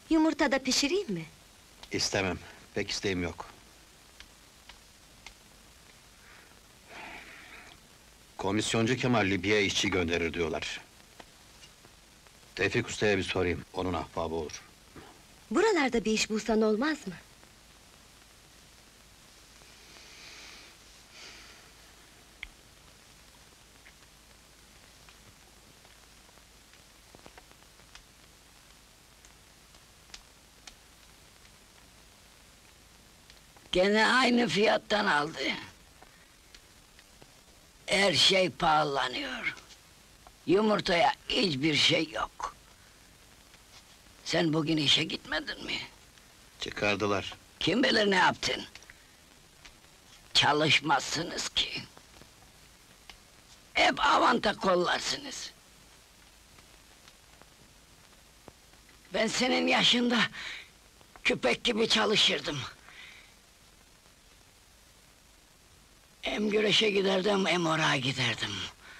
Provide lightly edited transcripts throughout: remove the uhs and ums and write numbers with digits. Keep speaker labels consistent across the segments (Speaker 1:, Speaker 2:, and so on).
Speaker 1: Yumurta da pişireyim mi?
Speaker 2: İstemem, pek isteğim yok. Komisyoncu Kemal Libya'ya işçi gönderir diyorlar. Tevfik Usta'ya bir sorayım, onun ahbabı olur.
Speaker 1: Buralarda bir iş bulsan olmaz mı?
Speaker 3: Gene aynı fiyattan aldı. Her şey pahalanıyor. Yumurtaya hiçbir şey yok. Sen bugün işe gitmedin mi?
Speaker 2: Çıkardılar.
Speaker 3: Kim bilir ne yaptın? Çalışmazsınız ki. Hep avanta kollarsınız. Ben senin yaşında köpek gibi çalışırdım. Hem güreşe giderdim, hem oraya giderdim.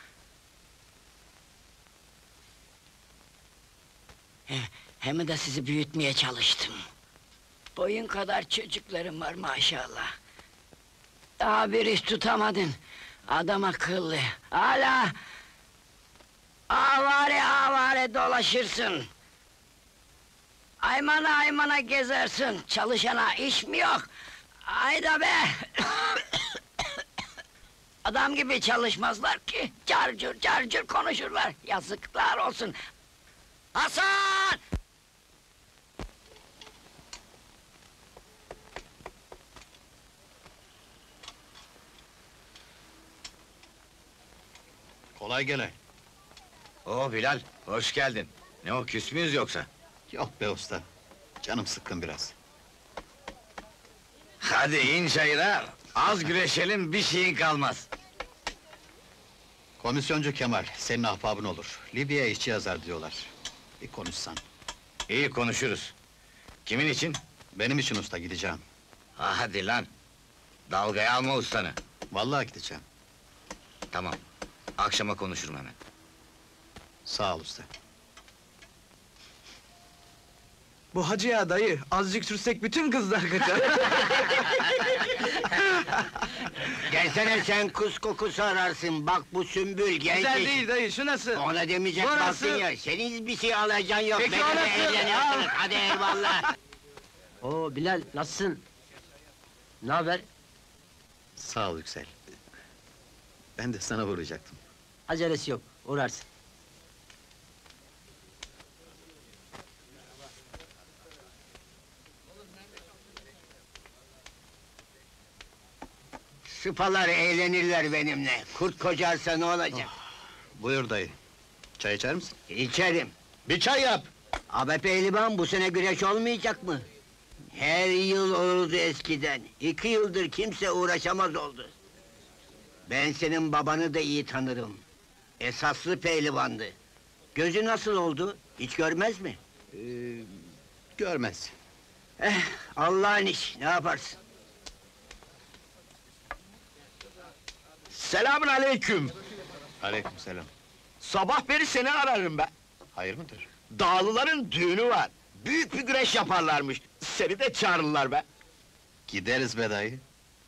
Speaker 3: Hem de sizi büyütmeye çalıştım. Boyun kadar çocuklarım var maşallah. Daha bir iş tutamadın. Adam akıllı. Hala avare avare dolaşırsın. Aymana aymana gezersin. Çalışana iş mi yok? Hayda be! Adam gibi çalışmazlar ki, carcur carcur konuşurlar, yazıklar olsun! Hasan!
Speaker 2: Kolay gele.
Speaker 4: Oo Bilal, hoş geldin. Ne o, küs müyüz yoksa?
Speaker 2: Yok be usta, canım sıkkın biraz.
Speaker 4: Hadi in çayıra, az güreşelim, bir şeyin kalmaz.
Speaker 2: Komisyoncu Kemal, senin ahbabın olur. Libya'ya işçi yazar diyorlar. Bir konuşsan.
Speaker 4: İyi konuşuruz. Kimin için?
Speaker 2: Benim için usta, gideceğim.
Speaker 4: Hadi lan! Dalgaya alma ustanı.
Speaker 2: Vallahi gideceğim.
Speaker 4: Tamam, akşama konuşurum hemen.
Speaker 2: Sağ ol usta.
Speaker 5: Bu hacı ya dayı, azıcık sürsek bütün kızlar kaçar.
Speaker 6: Gelsene sen, kuz kokusu ararsın, bak bu Sümbül genç.
Speaker 5: Güzel değil dayı, şu nasıl?
Speaker 6: Ona demeyecek
Speaker 5: Bu
Speaker 6: baktın
Speaker 5: nasıl?
Speaker 6: ya, senin bir şey alacaksın yok.
Speaker 5: Peki,
Speaker 6: Benimle
Speaker 5: o nasıl?
Speaker 6: eğleniyorsunuz,
Speaker 5: Al.
Speaker 6: hadi eyvallah!
Speaker 7: Oo Bilal, nasılsın? Ne haber?
Speaker 2: Sağ ol Yüksel. Ben de sana uğrayacaktım.
Speaker 7: Acelesi yok, uğrarsın.
Speaker 6: Sıpalar eğlenirler benimle, kurt kocarsa ne olacak?
Speaker 2: Buyur dayı. Çay içer misin?
Speaker 6: İçerim!
Speaker 2: Bir çay yap!
Speaker 6: Abi pehlivan, bu sene güreş olmayacak mı? Her yıl olurdu eskiden, 2 yıldır kimse uğraşamaz oldu. Ben senin babanı da iyi tanırım. Esaslı pehlivandı. Gözü nasıl oldu, hiç görmez mi?
Speaker 2: Görmez.
Speaker 6: Allah'ın iş, ne yaparsın?
Speaker 8: Selamun aleyküm!
Speaker 2: Aleykümselam.
Speaker 8: Sabah beri seni ararım ben.
Speaker 2: Hayır mıdır?
Speaker 8: Dağlıların düğünü var. Büyük bir güreş yaparlarmış. Seni de çağırırlar be.
Speaker 2: Gideriz be dayı.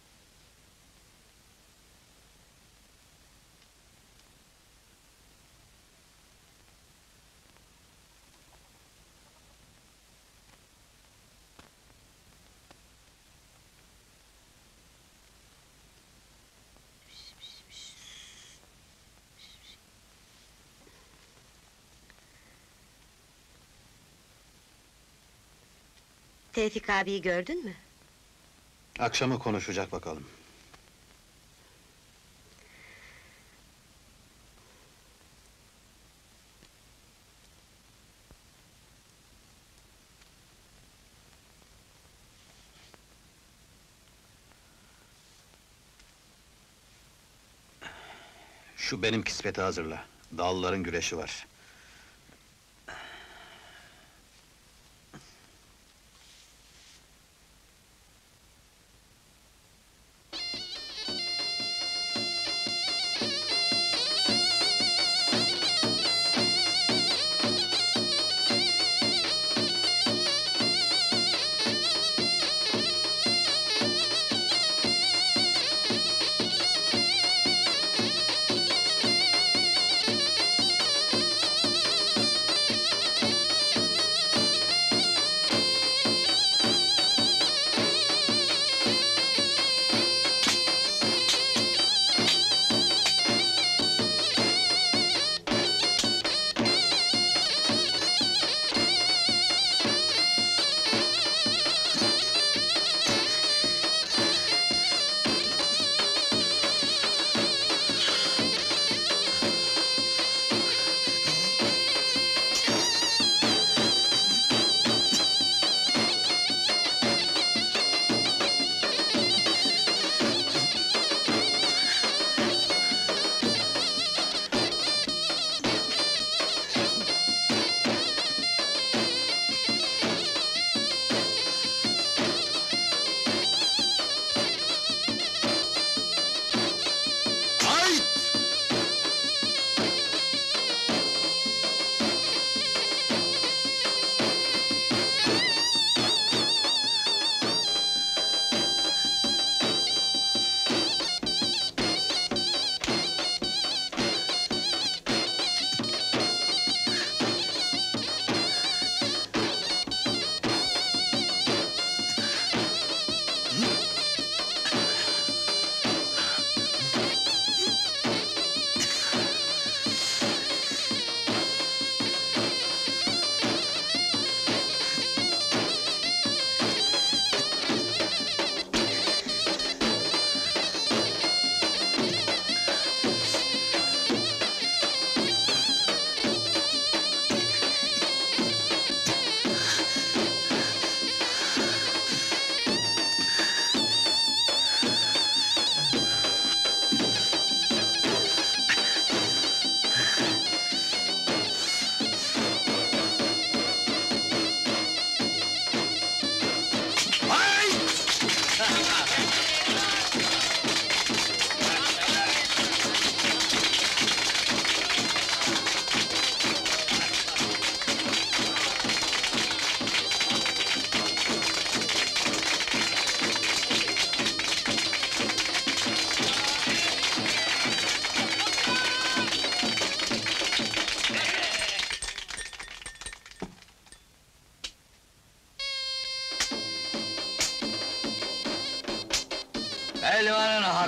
Speaker 1: Tevfik abiyi gördün mü?
Speaker 2: Akşama konuşacak bakalım. Şu benim kispeti hazırla. Dağlıların güreşi var.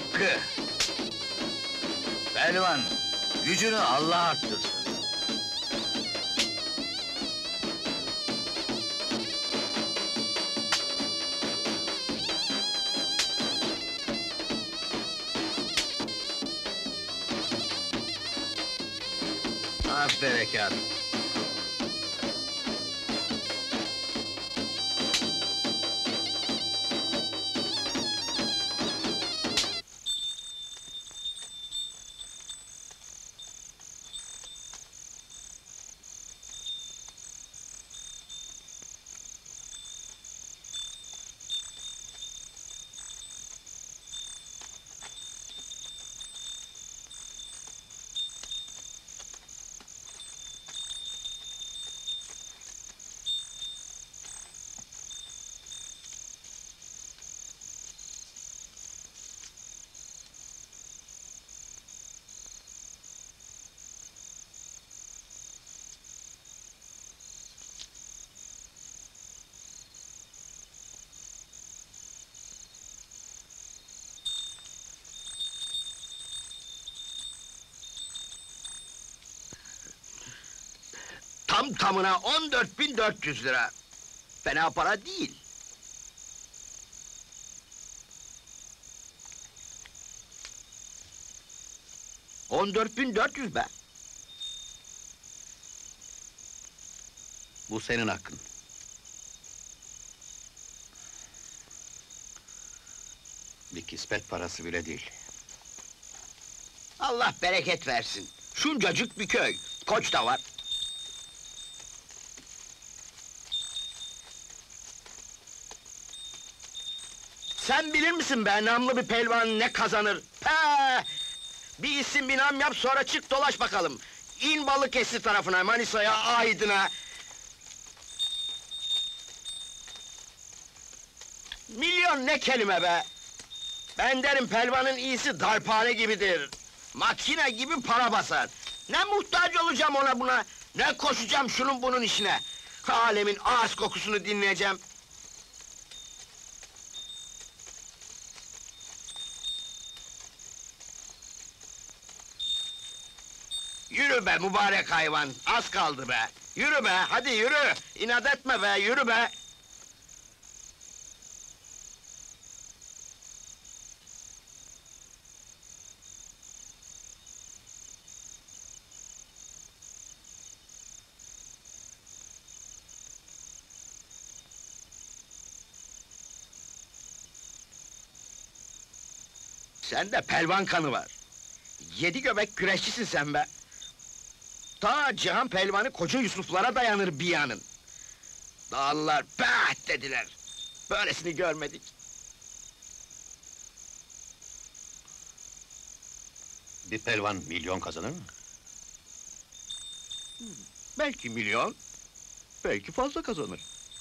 Speaker 4: Hakkı! Pehlivan, gücünü Allah arttırsın.
Speaker 2: Aferin berekat.
Speaker 8: Tam tamına 14.400 lira. Fena para değil. $14.400 be.
Speaker 2: Bu senin hakkın. Bir kismet parası bile değil.
Speaker 8: Allah bereket versin. Şuncacık bir köy. Koç da var. Sen bilir misin be, namlı bir pelvan ne kazanır? He! Bir isim bir nam yap, sonra çık dolaş bakalım. İn Balıkesir tarafına, Manisa'ya, Aydın'a. Milyon ne kelime be! Ben derim pelvanın iyisi darphane gibidir. Makine gibi para basar. Ne muhtaç olacağım ona buna, ne koşacağım şunun bunun işine. Alemin ağız kokusunu dinleyeceğim. Yürü be mübarek hayvan, az kaldı be! Yürü be, hadi yürü! İnat etme be, yürü be! Sende pelvan kanı var. 7 göbek güreşçisin sen be! Ta Cihan Pelvanı koca Yusuflara dayanır bir yanın. Dağlılar "bah!" dediler. Böylesini görmedik.
Speaker 2: Bir pelvan milyon kazanır mı?
Speaker 8: Belki milyon, belki fazla kazanır.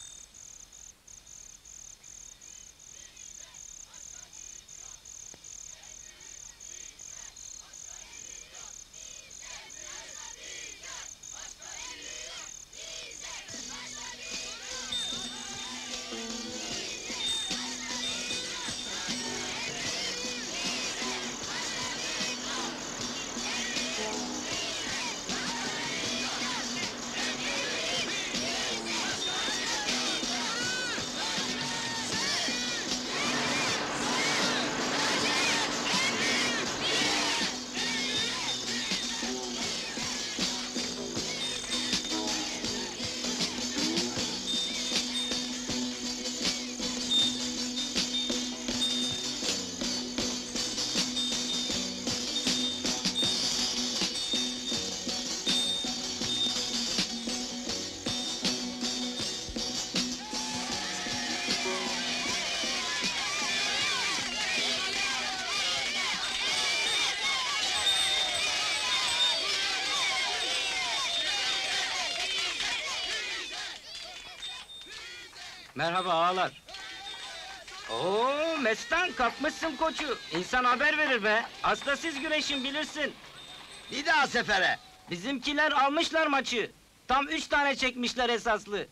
Speaker 7: Merhaba ağalar. Oo, Mestan kapmışsın koçu. İnsan haber verir be. Asla siz güreşin bilirsin.
Speaker 8: Bir daha sefere!
Speaker 7: Bizimkiler almışlar maçı. Tam 3 tane çekmişler esaslı.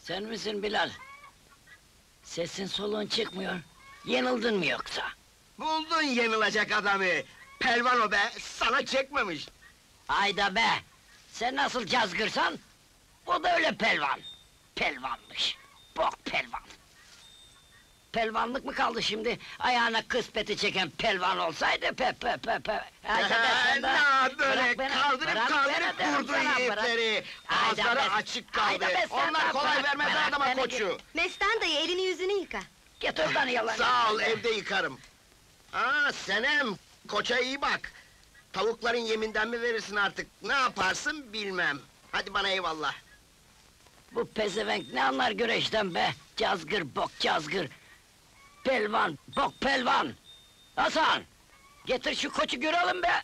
Speaker 3: Sen misin Bilal? Sesin soluğun çıkmıyor. Yenildin mi yoksa?
Speaker 8: Buldun yenilecek adamı! Pelvan o be, sana çekmemiş!
Speaker 3: Hayda be! Sen nasıl cazgırsan, o da öyle pelvan. Pelvanmış, bok pelvan. Pelvanlık mı kaldı şimdi? Ayağına kıspeti çeken pelvan olsaydı pe. Hayda be sen de!
Speaker 8: Ne böyle
Speaker 3: Bırak beni,
Speaker 8: kaldırıp
Speaker 3: bırak
Speaker 8: kaldırıp
Speaker 3: beni,
Speaker 8: vurdun
Speaker 3: bırak, bırak.
Speaker 8: yiğitleri!
Speaker 3: Hayda
Speaker 8: Ağızları
Speaker 3: be,
Speaker 8: açık
Speaker 3: hayda
Speaker 8: kaldı!
Speaker 3: be, sen
Speaker 8: Onlar
Speaker 3: de
Speaker 8: kolay
Speaker 3: bırak,
Speaker 8: vermez
Speaker 3: bırak
Speaker 8: adama
Speaker 3: beni.
Speaker 8: koçu!
Speaker 1: Mestan dayı elini yüzünü yıka.
Speaker 3: Git oradan yalan.
Speaker 8: Sağ ol, evde yıkarım. Aa, Senem, koça iyi bak! Tavukların yeminden mi verirsin artık, ne yaparsın bilmem. Hadi bana eyvallah.
Speaker 3: Bu pezevenk ne anlar güreşten be? Cazgır, bok cazgır! Pelvan, bok pelvan! Hasan! Getir şu koçu görelim be!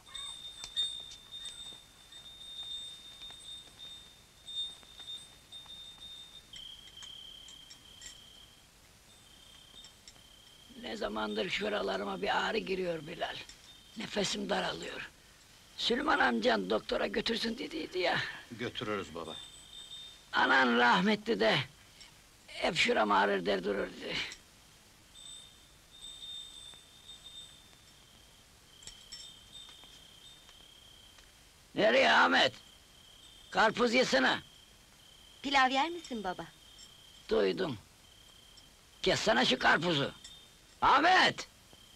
Speaker 3: Ne zamandır şuralarıma bir ağrı giriyor Bilal. Nefesim daralıyor. Süleyman amcan doktora götürsün dediydi ya.
Speaker 2: Götürürüz baba.
Speaker 3: Anan rahmetli de hep şuram ağrır der dururdu. Nereye Ahmet? Karpuz yesene.
Speaker 1: Pilav yer misin baba?
Speaker 3: Duydum. Kessene şu karpuzu. Ahmet!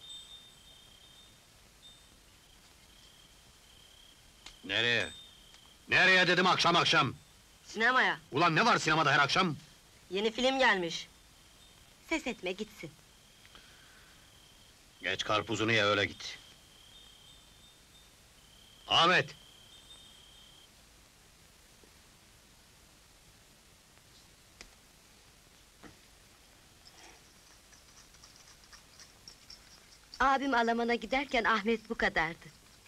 Speaker 2: Nereye? Nereye dedim akşam akşam?
Speaker 1: Sinemaya.
Speaker 2: Ulan ne var sinemada her akşam?
Speaker 1: Yeni film gelmiş. Ses etme gitsin.
Speaker 2: Geç karpuzunu ye öyle git. Ahmet!
Speaker 1: Abim Alaman'a giderken Ahmet bu kadardı.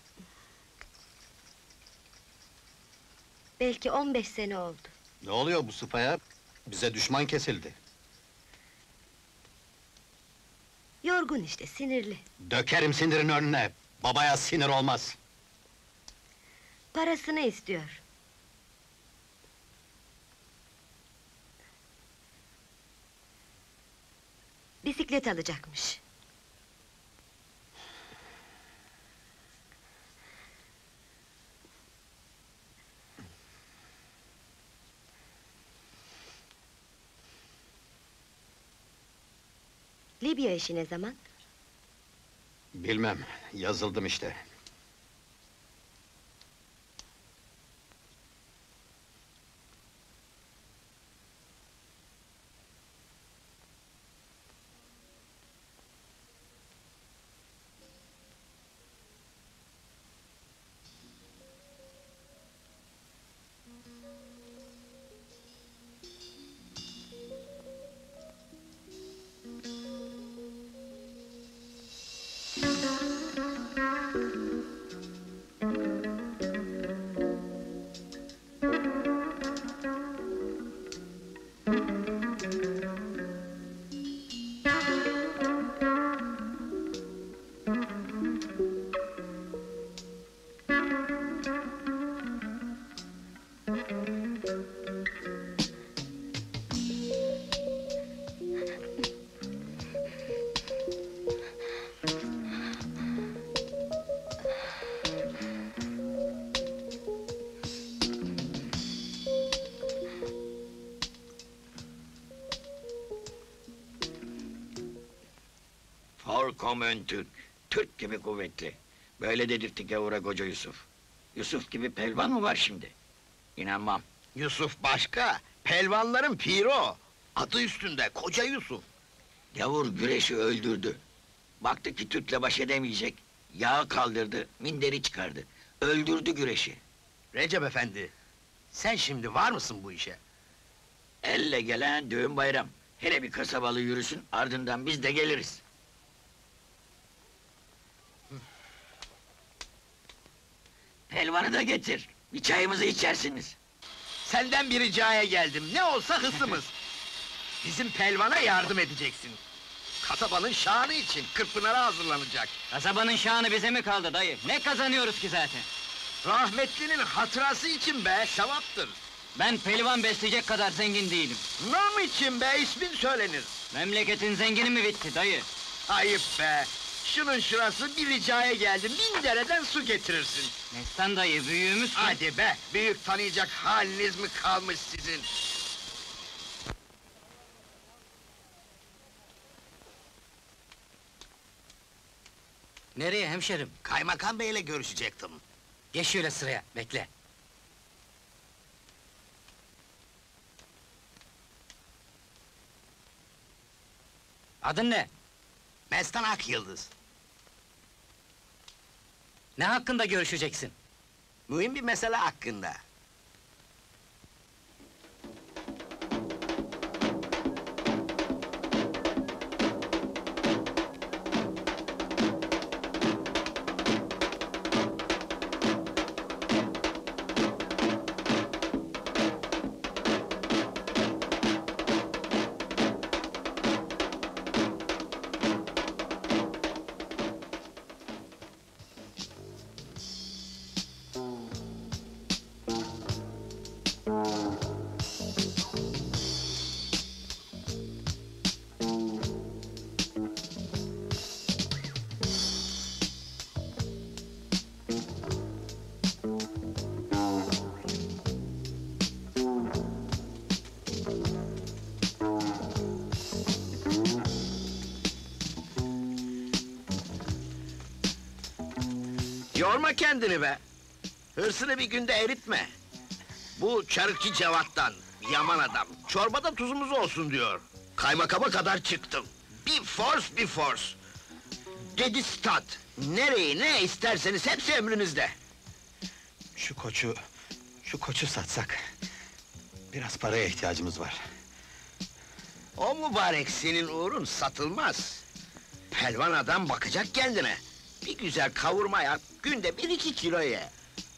Speaker 1: Belki 15 sene oldu.
Speaker 2: Ne oluyor bu sıpaya? Bize düşman kesildi.
Speaker 1: Yorgun işte, sinirli.
Speaker 2: Dökerim sinirin önüne. Babaya sinir olmaz.
Speaker 1: Parasını istiyor. Bisiklet alacakmış. Libya işi ne zaman?
Speaker 2: Bilmem, yazıldım işte.
Speaker 4: Vollkommen Türk. Türk gibi kuvvetli. Böyle dedirtti gavura koca Yusuf. Yusuf gibi pelvan mı var şimdi? İnanmam.
Speaker 8: Yusuf başka, pelvanların piri o. Adı üstünde, koca Yusuf.
Speaker 4: Gavur güreşi öldürdü. Baktı ki Türk'le baş edemeyecek. Yağı kaldırdı, minderi çıkardı. Öldürdü güreşi.
Speaker 8: Recep efendi, sen şimdi var mısın bu işe?
Speaker 4: Elle gelen düğün bayram. Hele bir kasabalı yürüsün, ardından biz de geliriz. Pelvanı da getir. Bir çayımızı içersiniz.
Speaker 8: Senden bir ricaya geldim, ne olsa hısımız. Bizim pelvana yardım edeceksin. Kasabanın şanı için Kırkpınar'a hazırlanacak.
Speaker 7: Kasabanın şanı bize mi kaldı dayı? Ne kazanıyoruz ki zaten?
Speaker 8: Rahmetlinin hatırası için be, sevaptır.
Speaker 7: Ben pehlivan besleyecek kadar zengin değilim.
Speaker 8: Nam için be, ismin söylenir.
Speaker 7: Memleketin zengini mi bitti dayı?
Speaker 8: Ayıp be! Şunun şurası bir ricaya geldim, 1000 dereden su getirirsin.
Speaker 7: Mestan dayı, büyüğümüzsün.
Speaker 8: Hadi be, büyük tanıyacak haliniz mi kalmış sizin?
Speaker 7: Nereye hemşerim?
Speaker 8: Kaymakam beyle görüşecektim.
Speaker 7: Geç şöyle sıraya, bekle. Adın ne?
Speaker 8: Mestan Akyıldız.
Speaker 7: Ne hakkında görüşeceksin?
Speaker 8: Mühim bir mesele hakkında. Yorma kendini be! Hırsını bir günde eritme! Bu çarıkçı Cevat'tan, yaman adam, çorbada tuzumuz olsun diyor. Kaymakama kadar çıktım. Bir force, bir force! Dedi stat, nereyi ne isterseniz hepsi emrinizde.
Speaker 2: Şu koçu satsak. Biraz paraya ihtiyacımız var.
Speaker 8: O mübarek senin uğrun satılmaz. Pelvan adam bakacak kendine. Bir güzel kavurma yap, günde 1-2 kilo ye.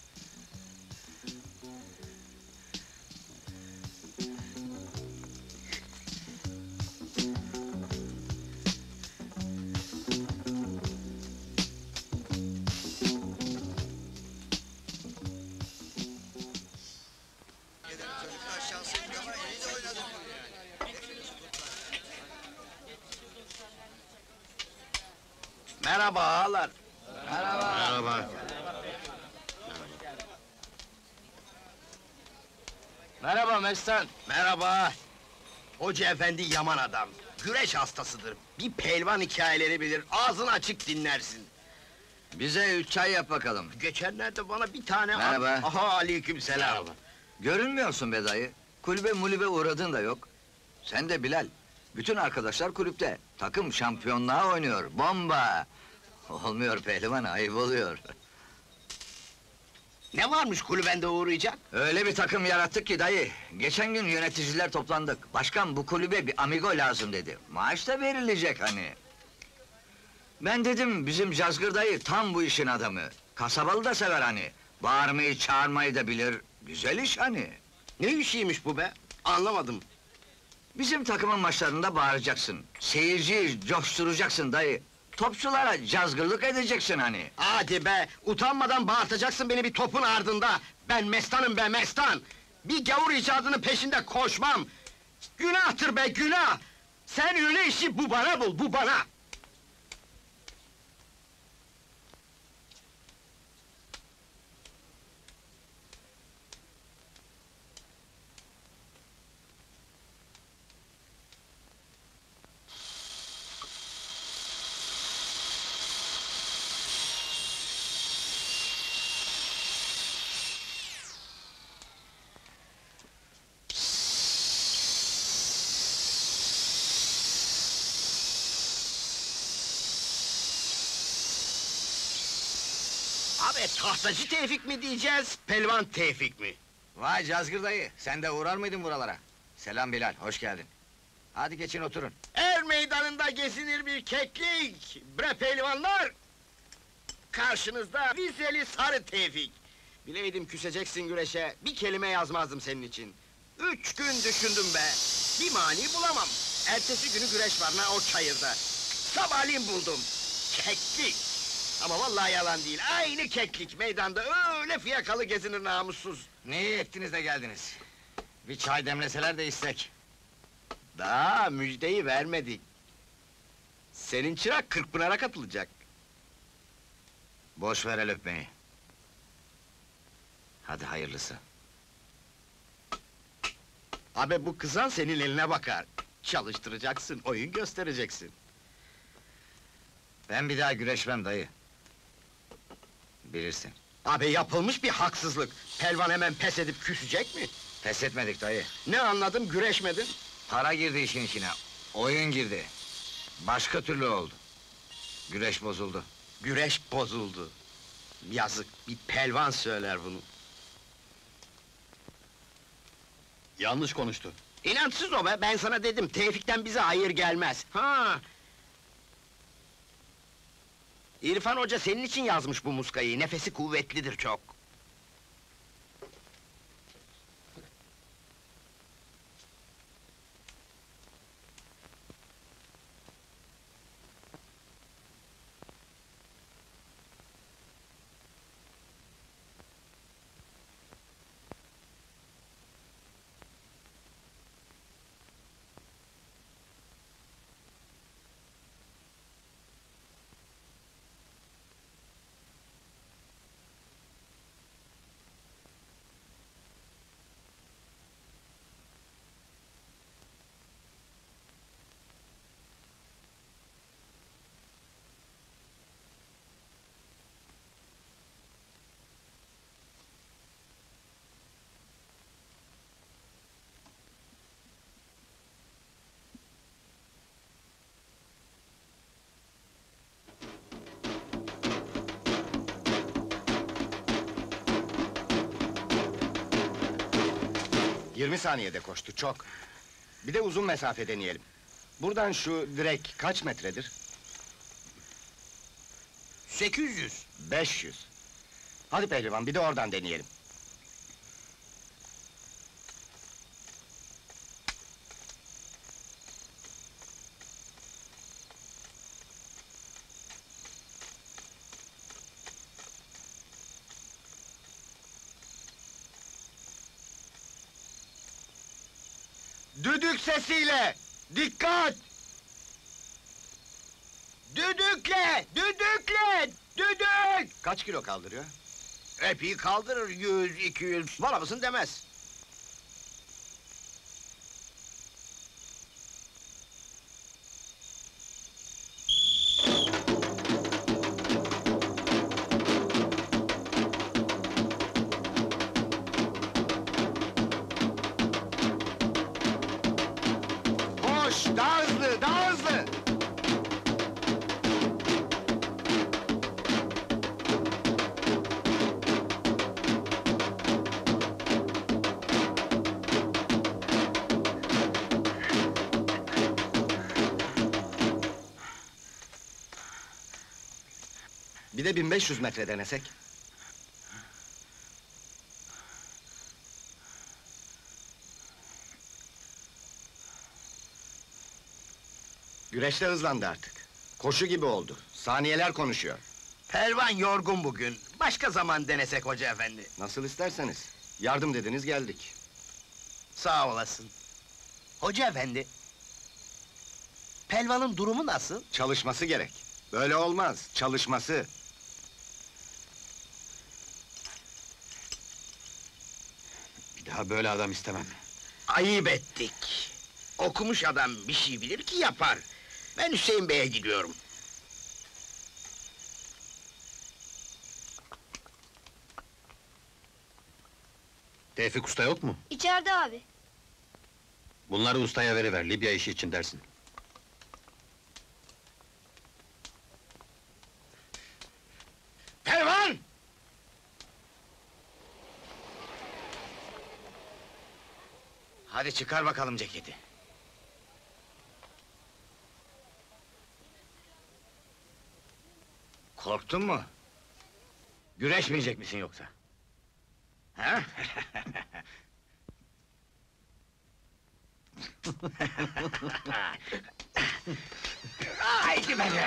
Speaker 8: Merhaba ağalar.
Speaker 2: Merhaba.
Speaker 7: Merhaba Mestan.
Speaker 8: Merhaba. Hoca efendi yaman adam. Güreş hastasıdır. Bir pelvan hikayeleri bilir. Ağzını açık dinlersin.
Speaker 6: Bize 3 çay yap bakalım.
Speaker 8: Geçenlerde bana bir tane...
Speaker 6: Merhaba.
Speaker 8: Aha, aleykümselam.
Speaker 6: Görünmüyorsun be dayı. Kulübe mulübe uğradın da yok. Sen de Bilal. Bütün arkadaşlar kulüpte. Takım şampiyonluğa oynuyor. Bomba! Olmuyor pehlivan, ayıp oluyor.
Speaker 8: Ne varmış kulübende uğrayacak?
Speaker 6: Öyle bir takım yarattık ki dayı. Geçen gün yöneticiler toplandık. Başkan bu kulübe bir amigo lazım dedi. Maaş da verilecek hani. Ben dedim bizim Cazgır dayı tam bu işin adamı. Kasabalı da sever hani. Bağırmayı çağırmayı da bilir. Güzel iş hani.
Speaker 8: Ne işiymiş bu be? Anlamadım.
Speaker 6: Bizim takımın maçlarında bağıracaksın. Seyirciyi coşturacaksın dayı. Topçulara cazgırlık edeceksin hani.
Speaker 8: Hadi be! Utanmadan bağırtacaksın beni bir topun ardında! Ben Mestan'ım be, Mestan! Bir gavur icadının peşinde koşmam! Günahtır be, günah! Sen öyle işi bu bana bul, bu bana! Abi tahtacı Tevfik mi diyeceğiz, pelvan Tevfik mi?
Speaker 6: Vay Cazgır dayı, sen de uğrar mıydın buralara? Selam Bilal, hoş geldin. Hadi geçin oturun.
Speaker 8: Er meydanında gezinir bir keklik, bre pehlivanlar! Karşınızda vizeli sarı Tevfik! Bileydim küseceksin güreşe, bir kelime yazmazdım senin için. 3 gün düşündüm be, bir mani bulamam. Ertesi günü güreş var o çayırda. Sabahleyin buldum, keklik! Ama vallahi yalan değil, aynı keklik meydanda öyle fiyakalı gezinir namussuz.
Speaker 6: Ne iyi ettiniz de geldiniz.
Speaker 8: Bir çay demleseler de içsek. Daha müjdeyi vermedik. Senin çırak Kırkpınar'a katılacak.
Speaker 2: Boş ver el öpmeyi. Hadi hayırlısı.
Speaker 8: Abi bu kızan senin eline bakar. Çalıştıracaksın, oyun göstereceksin.
Speaker 2: Ben bir daha güreşmem dayı. Bilirsin.
Speaker 8: Abi yapılmış bir haksızlık. Pelvan hemen pes edip küsecek mi?
Speaker 2: Pes etmedik dayı.
Speaker 8: Ne anladım, güreşmedin.
Speaker 2: Para girdi işin içine. Oyun girdi. Başka türlü oldu. Güreş bozuldu.
Speaker 8: Güreş bozuldu. Yazık, bir pelvan söyler bunu.
Speaker 2: Yanlış konuştu.
Speaker 8: İnançsız o be, ben sana dedim, Tevfik'ten bize hayır gelmez. Ha. İrfan Hoca senin için yazmış bu muskayı, nefesi kuvvetlidir çok.
Speaker 9: ...20 saniyede koştu, çok. Bir de uzun mesafe deneyelim. Buradan şu direk kaç metredir?
Speaker 8: 800.
Speaker 9: 500. Hadi pehlivan, bir de oradan deneyelim.
Speaker 8: Düdük sesiyle! Dikkat! Düdükle! Düdükle! Düdük!
Speaker 9: Kaç kilo kaldırıyor?
Speaker 8: Epey kaldırır, 100, 200, bana mısın demez.
Speaker 9: Koş, daha hızlı, daha hızlı! Bir de 1500 metre denesek. Güreşte hızlandı artık. Koşu gibi oldu. Saniyeler konuşuyor.
Speaker 8: Pelvan yorgun bugün, başka zaman denesek hoca efendi.
Speaker 9: Nasıl isterseniz. Yardım dediniz, geldik.
Speaker 8: Sağ olasın. Hoca efendi... Pelvanın durumu nasıl?
Speaker 9: Çalışması gerek. Böyle olmaz, çalışması.
Speaker 2: Bir daha böyle adam istemem.
Speaker 8: Ayıp ettik. Okumuş adam bir şey bilir ki yapar. Ben Hüseyin Bey'e gidiyorum.
Speaker 2: Tevfik Usta yok mu?
Speaker 10: İçeride abi.
Speaker 2: Bunları ustaya veriver, Libya işi için dersin.
Speaker 8: Pelvan! Hadi çıkar bakalım ceketi.
Speaker 2: Korktun mu? Güreşmeyecek misin yoksa?
Speaker 8: Ha? Haydi be!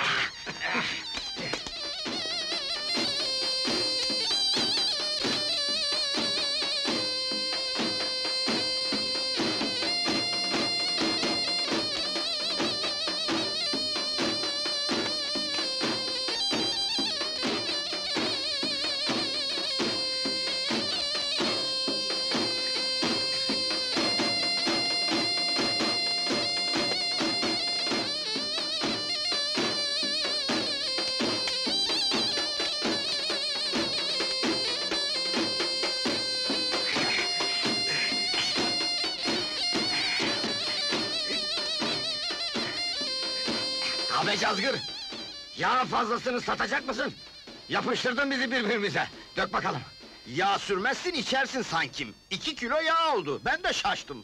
Speaker 9: be Cazgır! Yağ fazlasını satacak mısın? Yapıştırdın bizi birbirimize. Dök bakalım.
Speaker 8: Yağ sürmezsin içersin sankim. 2 kilo yağ oldu, ben de şaştım.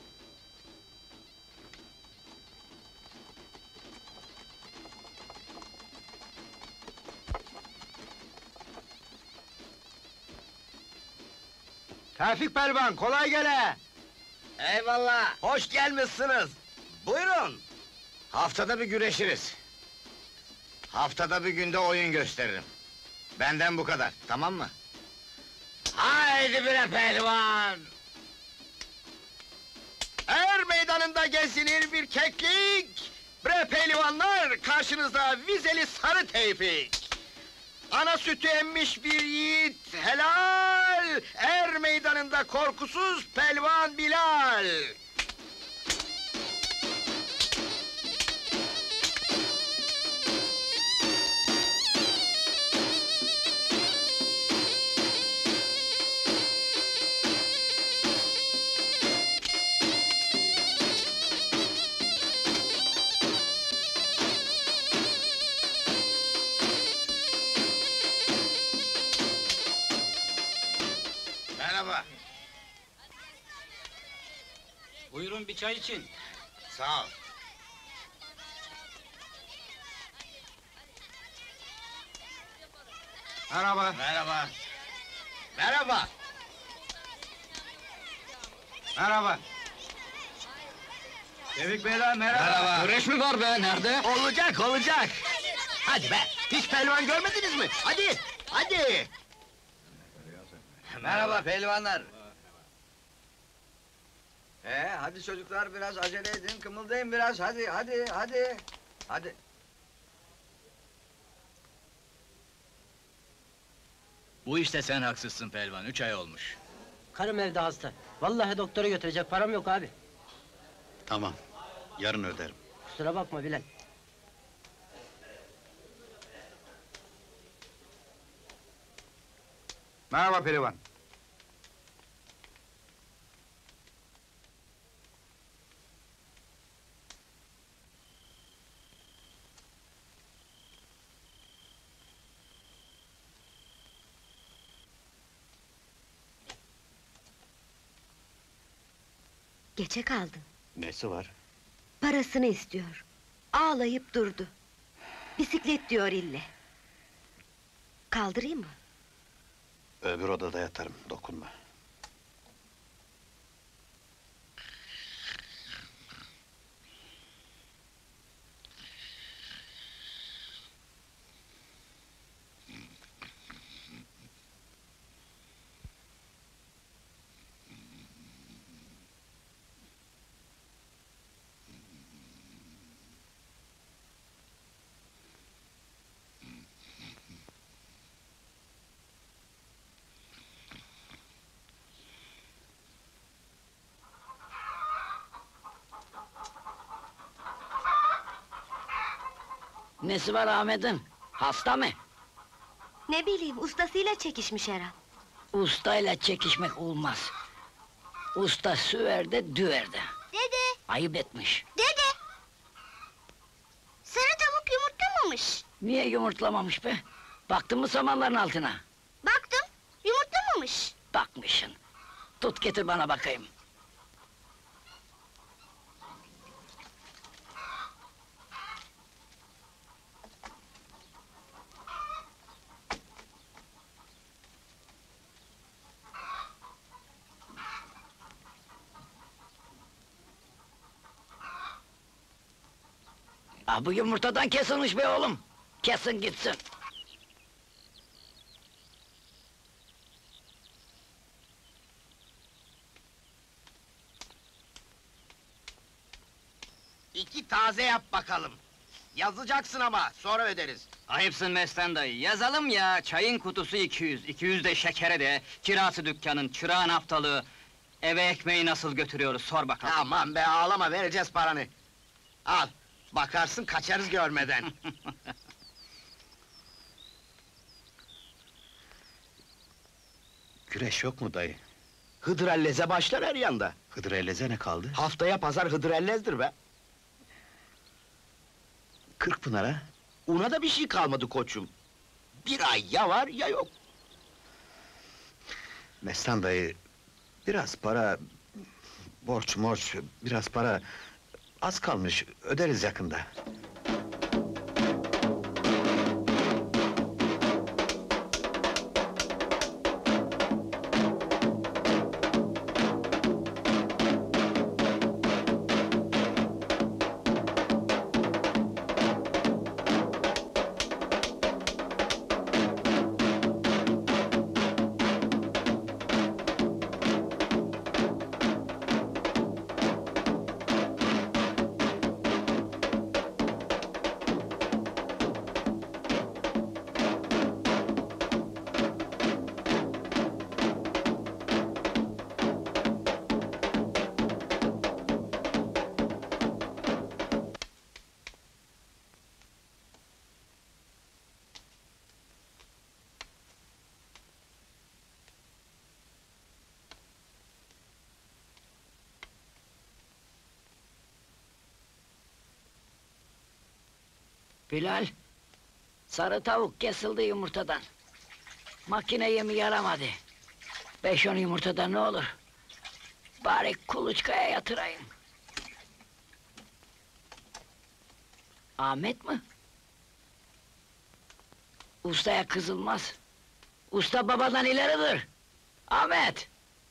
Speaker 9: Tevfik Pelvan, kolay gele!
Speaker 8: Eyvallah, hoş gelmişsiniz. Buyurun.
Speaker 9: Haftada bir güreşiriz. Haftada bir günde oyun gösteririm. Benden bu kadar, tamam mı? Haydi bre pelvan!
Speaker 8: Er meydanında gezinir bir keklik. Bre pehlivanlar, karşınızda vizeli sarı Tevfik. Ana sütü emmiş bir yiğit, helal! Er meydanında korkusuz pelvan Bilal.
Speaker 9: Merhaba,
Speaker 7: Buyurun bir çay için.
Speaker 9: sağ ol.
Speaker 8: Merhaba.
Speaker 9: Merhaba.
Speaker 8: Merhaba.
Speaker 9: Merhaba.
Speaker 5: Tevfik Beyler merhaba.
Speaker 9: Merhaba. Güreş mi var be, nerede?
Speaker 8: Olacak, olacak. Hadi be, hiç pelvan görmediniz mi? Hadi, hadi.
Speaker 9: Merhaba pehlivanlar.
Speaker 5: Hadi çocuklar biraz acele edin, kımıldayın biraz, hadi.
Speaker 7: Bu işte sen haksızsın Pelvan, 3 ay olmuş.
Speaker 3: Karım evde hasta. Vallahi doktora götürecek param yok abi.
Speaker 9: Tamam, yarın öderim.
Speaker 3: Kusura bakma Bilal.
Speaker 9: Merhaba pehlivan.
Speaker 1: Geçe kaldın.
Speaker 9: Nesi var?
Speaker 1: Parasını istiyor. Ağlayıp durdu. Bisiklet diyor ille. Kaldırayım mı?
Speaker 9: Öbür odada yatarım, dokunma.
Speaker 3: Nesi var Ahmet'in? Hasta mı?
Speaker 1: Ne bileyim, ustasıyla çekişmiş herhal.
Speaker 3: Ustayla çekişmek olmaz. Usta süverde düverde.
Speaker 10: Dede,
Speaker 3: Ayıp etmiş.
Speaker 10: dede! Sarı tavuk yumurtlamamış.
Speaker 3: Niye yumurtlamamış be? Baktın mı samanların altına?
Speaker 10: Baktım, yumurtlamamış.
Speaker 3: Bakmışsın. Tut getir bana bakayım. Bu yumurtadan kesilmiş be oğlum. Kesin gitsin.
Speaker 8: İki taze yap bakalım. Yazacaksın ama, sonra öderiz.
Speaker 7: Ayıpsın Mestan dayı, yazalım ya, çayın kutusu 200, 200 de şekere de, kirası dükkanın, çırağın haftalığı, eve ekmeği nasıl götürüyoruz, sor bakalım.
Speaker 8: Aman be, ağlama, vereceğiz paranı. Al, bakarsın kaçarız görmeden.
Speaker 9: Güreş yok mu dayı?
Speaker 8: Hıdrelleze başlar her yanda.
Speaker 9: Hıdrelleze ne kaldı?
Speaker 8: Haftaya pazar Hıdrellez'dir be. Kırkpınar'a? Una da bir şey kalmadı koçum. Bir ay ya var ya yok.
Speaker 9: Mestan dayı, biraz para... Borç morç, biraz para... Az kalmış, öderiz yakında.
Speaker 3: Bilal, sarı tavuk kesildi yumurtadan. Makine yemi yaramadı. 5-10 yumurtadan ne olur? Bari kuluçkaya yatırayım. Ahmet mi? Ustaya kızılmaz. Usta babadan ileridir. Ahmet!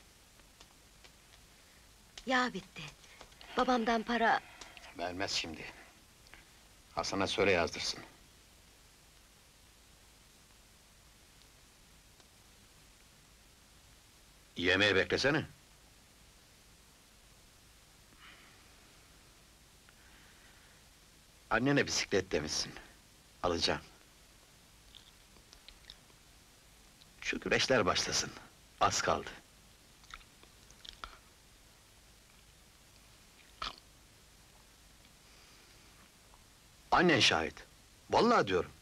Speaker 1: Yağ bitti. Babamdan para...
Speaker 9: Vermez şimdi. Hasan'a söyle yazdırsın. Yemeği beklesene. Annene bisiklet demişsin. Alacağım. Şu güreşler başlasın. Az kaldı. Annen şahit. Vallahi diyorum.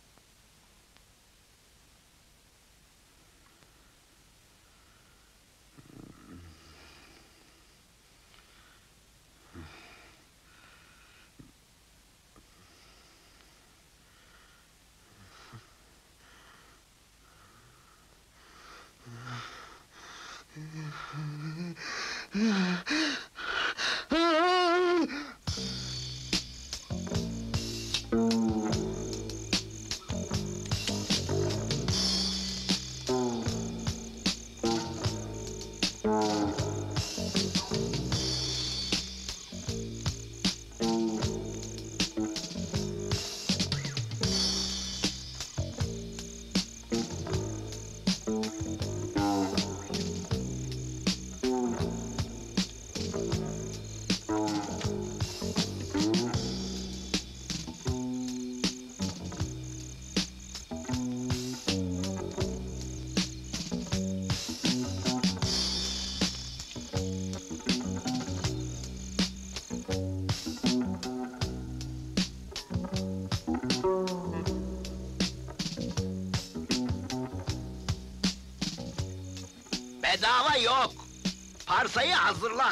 Speaker 8: Bedava yok! Parsayı hazırlan!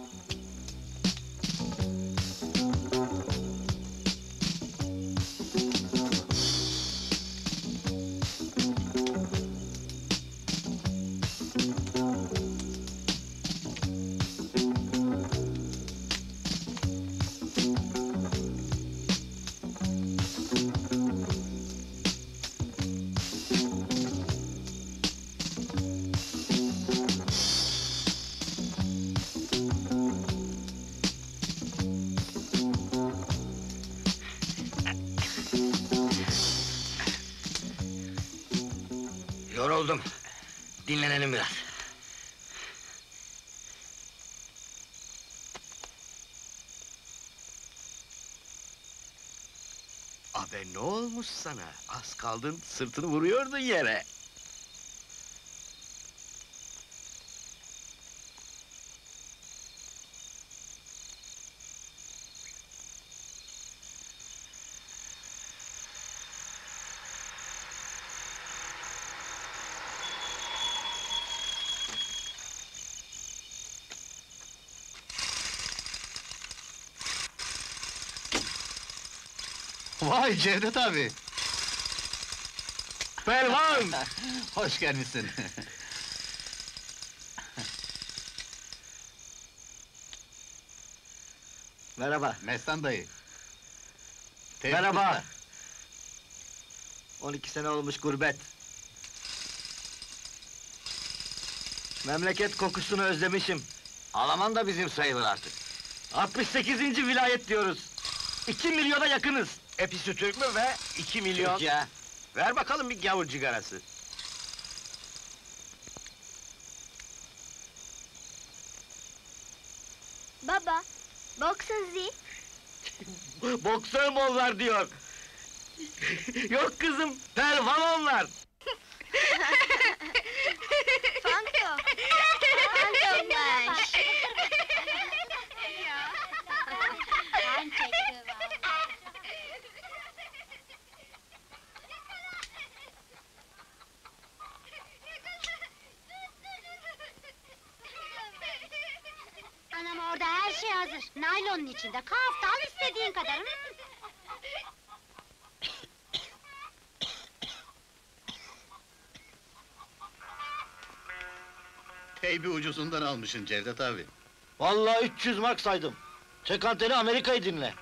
Speaker 4: Yoruldum. Dinlenelim biraz.
Speaker 8: Abi ne olmuş sana? Az kaldın, sırtını vuruyordun yere.
Speaker 9: Vay Cevdet abi!
Speaker 8: Pelvan!
Speaker 9: Hoş gelmişsin.
Speaker 8: Merhaba.
Speaker 9: Mestan dayı.
Speaker 8: Merhaba. 12 sene olmuş gurbet. Memleket kokusunu özlemişim.
Speaker 2: Alaman da bizim sayılır artık.
Speaker 8: 68. vilayet diyoruz. 2 milyona yakınız.
Speaker 9: Hepsi Türk mü ve 2 milyon?
Speaker 8: Türk ya.
Speaker 9: Ver bakalım bir gavur cigarası.
Speaker 10: Baba, boxen Sie.
Speaker 8: Boksör mü onlar diyor. Yok kızım, pelvan onlar.
Speaker 10: Fanto. Fantomiş.
Speaker 11: Anam orada her şey hazır. Naylonun içinde. Kafta al istediğin kadar. Hı?
Speaker 9: Teybi ucuzundan almışsın Cevdet abi.
Speaker 8: Vallahi 300 mark saydım. Çek anteni Amerika'yı dinle.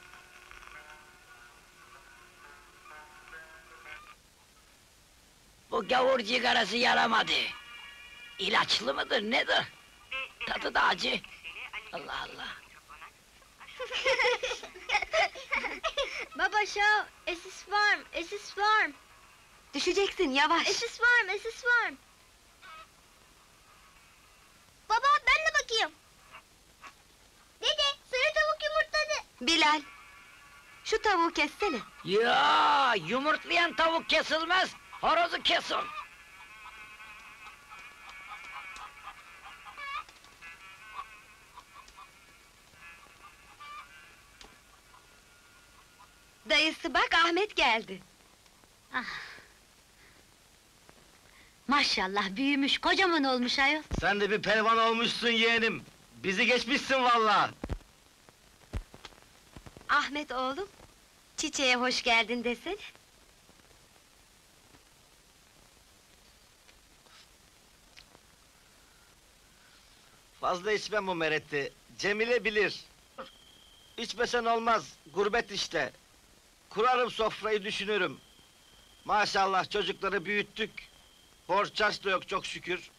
Speaker 3: Bu gavur cigarası yaramadı. İlaçlı mıdır nedir? Tadı da acı. Allah Allah.
Speaker 10: Baba schau, es ist warm, es ist warm.
Speaker 1: Düşeceksin, yavaş!
Speaker 10: Es ist warm, es ist warm. Baba ben de bakayım. Dede, sarı tavuk yumurtladı.
Speaker 1: Bilal! Şu tavuğu kessene!
Speaker 3: Ya yumurtlayan tavuk kesilmez. Horozu kesin.
Speaker 1: Dayısı bak, Ahmet geldi!
Speaker 11: Maşallah büyümüş, kocaman olmuş ayol.
Speaker 8: Sen de bir pelvan olmuşsun yeğenim. Bizi geçmişsin vallahi.
Speaker 1: Ahmet oğlum, çiçeğe hoş geldin desene!
Speaker 8: Fazla içmem bu mereti. Cemile bilir. İçmesen olmaz, gurbet işte. Kurarım sofrayı düşünürüm. Maşallah çocukları büyüttük. Borç harç da yok çok şükür.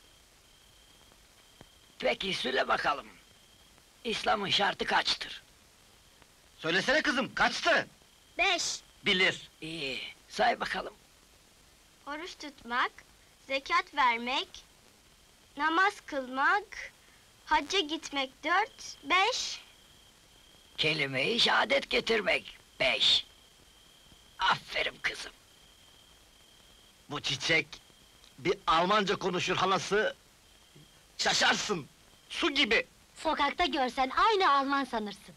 Speaker 3: Peki söyle bakalım. İslam'ın şartı kaçtır?
Speaker 8: Söylesene kızım, kaçtı?
Speaker 10: 5.
Speaker 8: Bilir.
Speaker 3: İyi, say bakalım.
Speaker 10: Oruç tutmak, zekat vermek, namaz kılmak, hacca gitmek 4, 5.
Speaker 3: Kelime-i şehadet getirmek 5. Aferin kızım.
Speaker 8: Bu çiçek bir Almanca konuşur halası. Şaşarsın. Su gibi.
Speaker 11: Sokakta görsen aynı Alman sanırsın.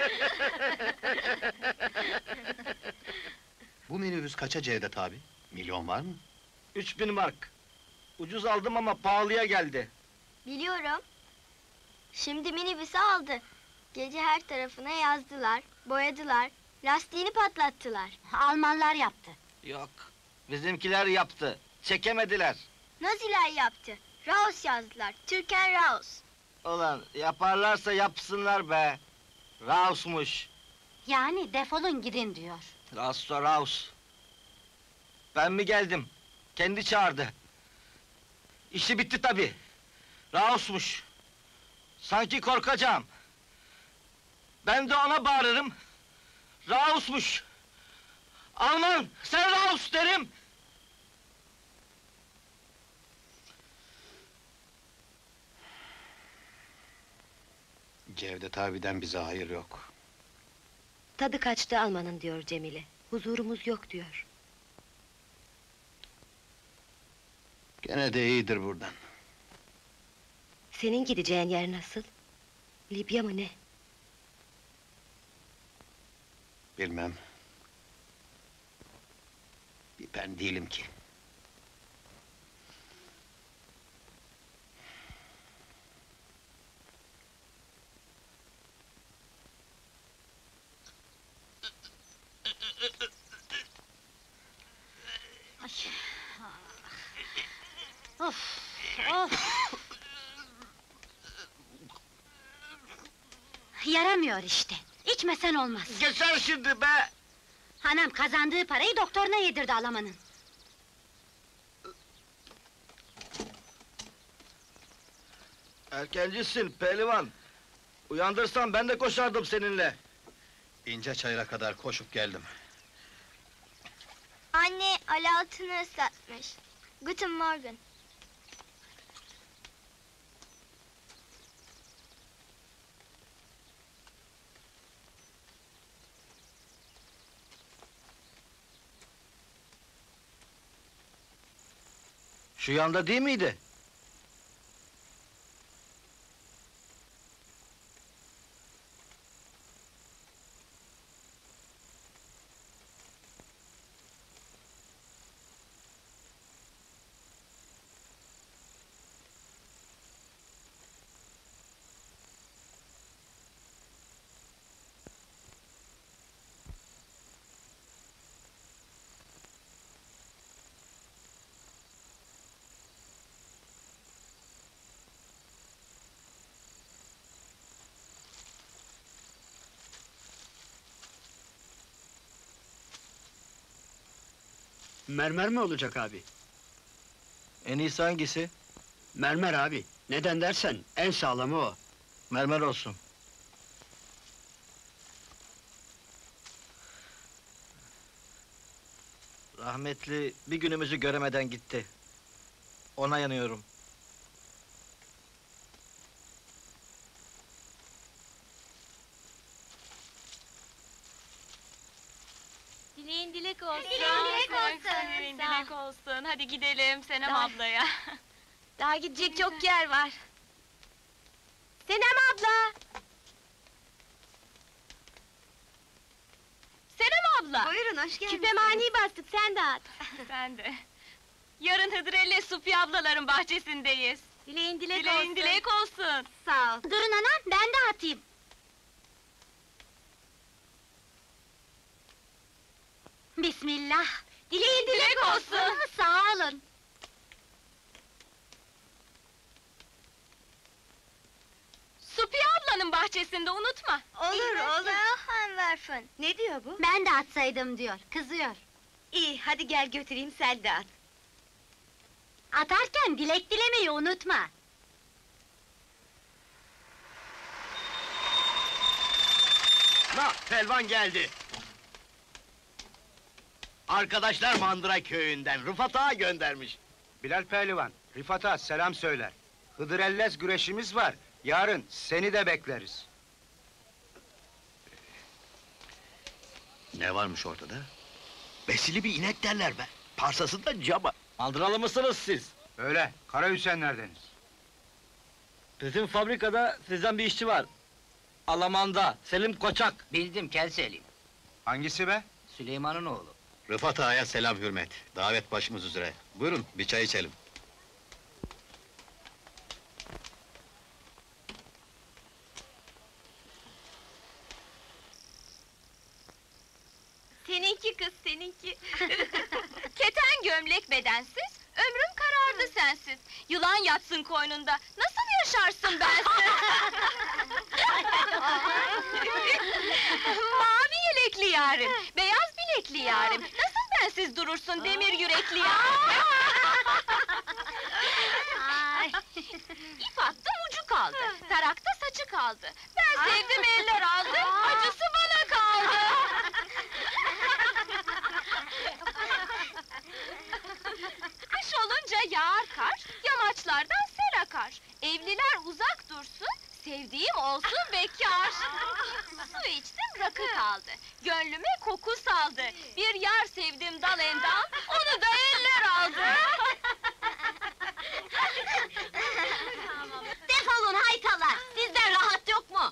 Speaker 9: Bu minibüs kaça Cevdet abi? Milyon var mı?
Speaker 8: 3000 mark. Ucuz aldım ama pahalıya geldi.
Speaker 10: Biliyorum. Şimdi minibüsü aldı. Gece her tarafına yazdılar, boyadılar, lastiğini patlattılar.
Speaker 11: Almanlar yaptı.
Speaker 8: Yok. Bizimkiler yaptı. Çekemediler.
Speaker 10: Naziler yaptı. Raus yazdılar, Türken Raus.
Speaker 8: Ulan yaparlarsa yapsınlar be. Raus'muş.
Speaker 11: Yani defolun gidin diyor.
Speaker 8: Raus da Raus. Ben mi geldim? Kendi çağırdı. İşi bitti tabi. Raus'muş. Sanki korkacağım. Ben de ona bağırırım. Raus'muş. Alman, sen Raus derim.
Speaker 9: Cevdet abiden bize hayır yok.
Speaker 1: Tadı kaçtı Alman'ın diyor Cemile. Huzurumuz yok diyor.
Speaker 9: Gene de iyidir buradan.
Speaker 1: Senin gideceğin yer nasıl? Libya mı ne?
Speaker 9: Bilmem. Bir ben değilim ki.
Speaker 11: Yaramıyor işte. İçmesen olmaz.
Speaker 8: Geçer şimdi be!
Speaker 11: Hanım kazandığı parayı doktoruna yedirdi Alaman'ın.
Speaker 5: Erkencisin pehlivan. Uyandırsan ben de koşardım seninle.
Speaker 9: İnce çayıra kadar koşup geldim.
Speaker 10: Anne Ali altını ıslatmış. Guten Morgen.
Speaker 5: Şu yanda değil miydi?
Speaker 12: Mermer mi olacak abi?
Speaker 5: En iyisi hangisi?
Speaker 12: Mermer abi. Neden dersen en sağlamı o.
Speaker 5: Mermer olsun. Rahmetli bir günümüzü göremeden gitti. Ona yanıyorum.
Speaker 13: Dileğin dilek olsun.
Speaker 10: Dileğin dilek olsun.
Speaker 13: Dileğin
Speaker 10: Sağ ol.
Speaker 13: dilek olsun. Hadi gidelim Senem
Speaker 1: Daha-
Speaker 13: ablaya.
Speaker 1: Daha gidecek çok yer var. Senem abla!
Speaker 13: Senem abla!
Speaker 1: Buyurun, hoş geldiniz.
Speaker 13: Küpe
Speaker 1: mani bastık, sen de at.
Speaker 13: Sen de. Yarın Hıdrellez Supi ablaların bahçesindeyiz.
Speaker 1: Dileğin dilek
Speaker 13: Dileğin
Speaker 1: olsun.
Speaker 13: dilek olsun.
Speaker 1: Sağ ol.
Speaker 11: Durun anam, ben de atayım. Bismillah.
Speaker 1: Dileğin dilek olsun.
Speaker 11: Sağ olun.
Speaker 13: Supi ablanın bahçesinde unutma.
Speaker 1: Olur, olur.
Speaker 10: Hanwerfen.
Speaker 1: Ne diyor bu?
Speaker 11: Ben de atsaydım diyor, kızıyor.
Speaker 1: İyi, hadi gel götüreyim, sen de at.
Speaker 11: Atarken dilek dilemeyi unutma.
Speaker 8: Na, pelvan geldi. Arkadaşlar Mandıra köyünden, Rıfat Ağa göndermiş.
Speaker 14: Bilal Pehlivan, Rıfat'a selam söyler. Hıdrellez güreşimiz var. Yarın seni de bekleriz.
Speaker 8: Ne varmış ortada? Besili bir inek derler be. Parsası da cama. Mandıralı mısınız siz?
Speaker 14: Öyle, Kara Hüseyinlerdeniz.
Speaker 5: Bizim fabrikada sizden bir işçi var. Alaman'da, Selim Koçak.
Speaker 7: Bildim, kel Selim.
Speaker 14: Hangisi be?
Speaker 7: Süleyman'ın oğlu.
Speaker 9: Rıfat Ağa'ya selam hürmet. Davet başımız üzere. Buyurun bir çay içelim.
Speaker 13: Seninki kız, seninki. Keten gömlek bedensiz, ömrüm karardı sensiz. Yılan yatsın koynunda, nasıl yaşarsın bensiz? Mavi yelekli yarim, beyaz bilekli yarim. Nasıl bensiz durursun demir yürekli yarim? İp attım ucu kaldı, tarakta saçı kaldı. Ben sevdim eller aldı, acısı bana kaldı. Kış olunca yağar kar, yamaçlardan sel akar. Evliler uzak dursun, sevdiğim olsun bekâr. Su içtim rakı kaldı, gönlüme koku saldı. Bir yar sevdim dal endam, onu da eller aldı.
Speaker 11: Defolun haytalar, sizden rahat yok mu?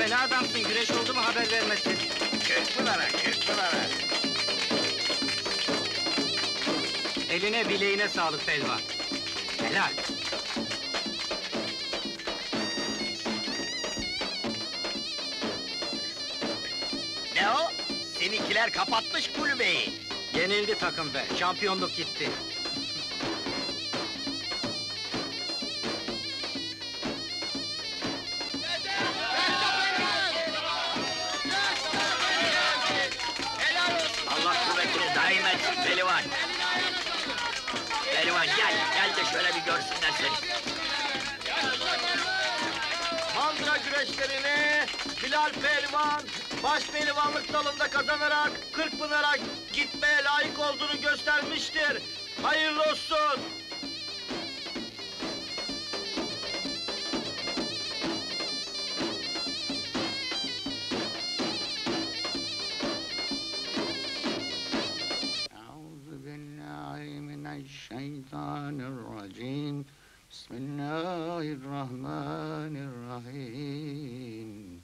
Speaker 7: Abi ne adamsın, güreş oldu mu haber vermesin.
Speaker 9: Kırkpınar'a, Kırkpınar'a.
Speaker 7: Eline bileğine sağlık Pelvan. Helal.
Speaker 8: Ne o? Seninkiler kapatmış kulübeyi.
Speaker 7: Yenildi takım be, şampiyonluk gitti.
Speaker 4: Allah kuvvetini daim etsin pehlivan. Pehlivan gel de şöyle bir görsünler seni.
Speaker 8: Mandıra güreşlerini Bilal Pehlivan baş pehlivanlık dalında kazanarak Kırkpınar'a gitmeye layık olduğunu göstermiştir. Hayırlı olsun.
Speaker 9: Euzubillahimineşşeytanirracim. Bismillahirrahmanirrahim.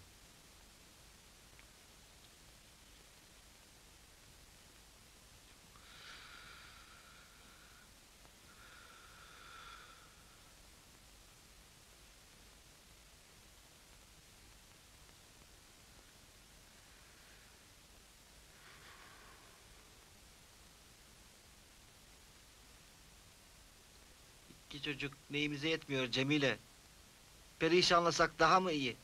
Speaker 5: İki çocuk neyimize yetmiyor Cemile. Perişanlasak daha mı iyi?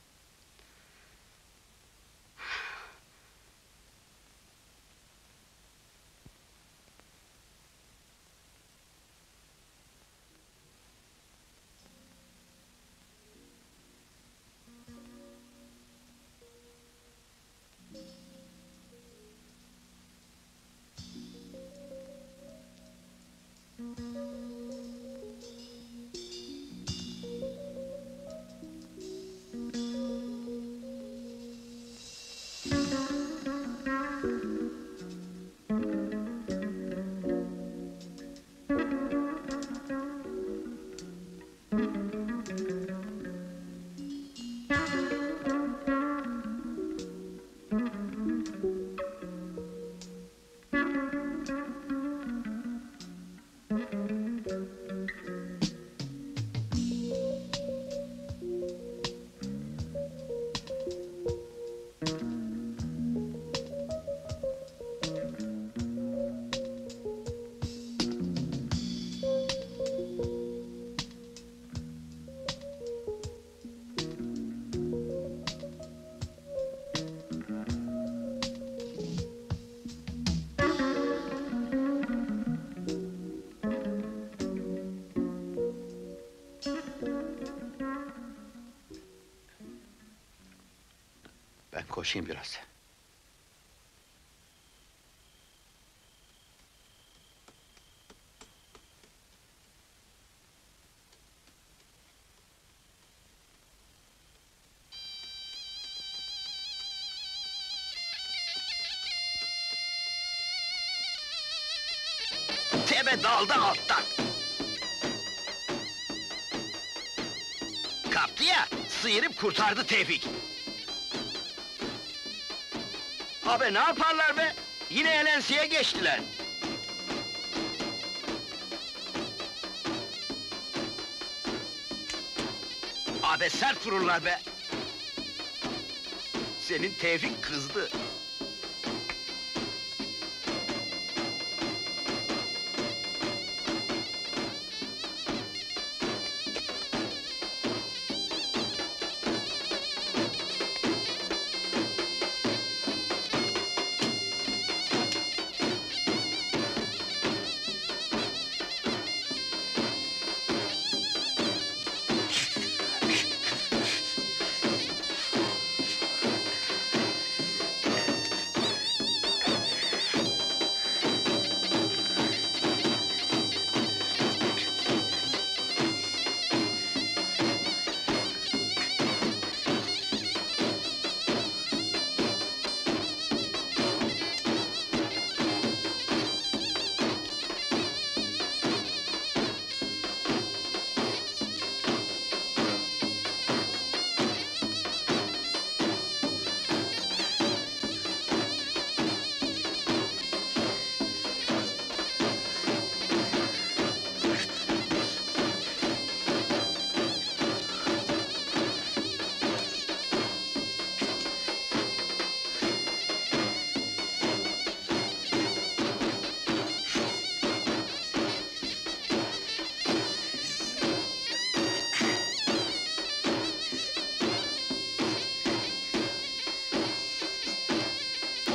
Speaker 9: Ben koşayım biraz.
Speaker 8: Tebe daldı alttan. Kaptı ya, sıyırıp kurtardı Tevfik. Abi ne yaparlar be? Yine elensiye geçtiler. Abi sert vururlar be. Senin Tevfik kızdı.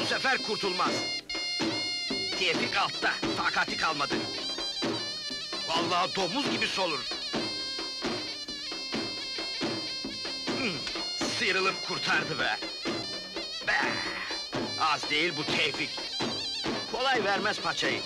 Speaker 8: sefer kurtulmaz. Tevfik altta, takati kalmadı. Vallahi domuz gibi solur. Sıyrılıp kurtardı be! Be! Az değil bu Tevfik. Kolay vermez paçayı.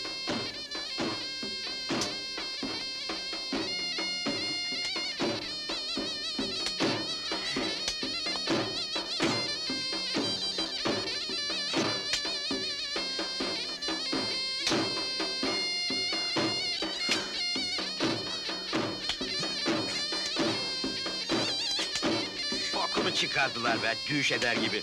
Speaker 8: Bokunu çıkardılar be, düğüş eder gibi.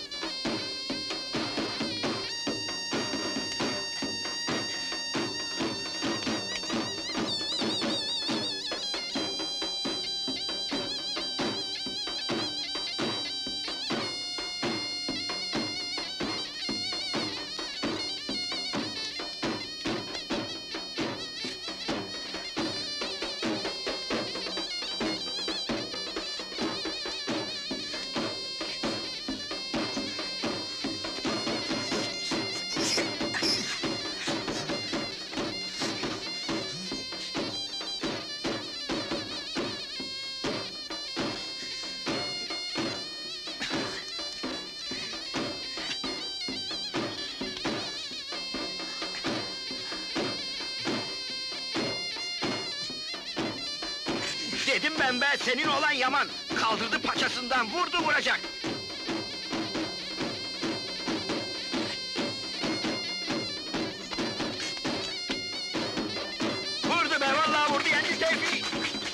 Speaker 8: Dedim ben be, senin olan Yaman! Kaldırdı paçasından, vurdu vuracak! Vurdu be, vallahi vurdu, yendi Tevfik!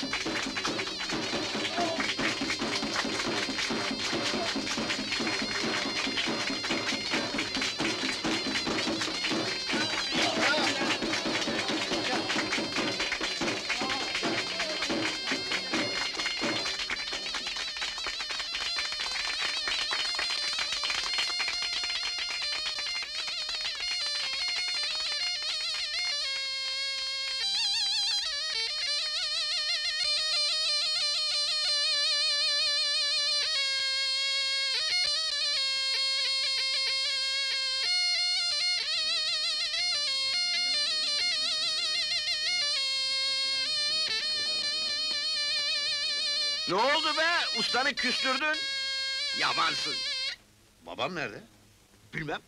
Speaker 8: Ne oldu be? Ustanı küstürdün! Yamansın!
Speaker 9: Babam nerede?
Speaker 8: Bilmem.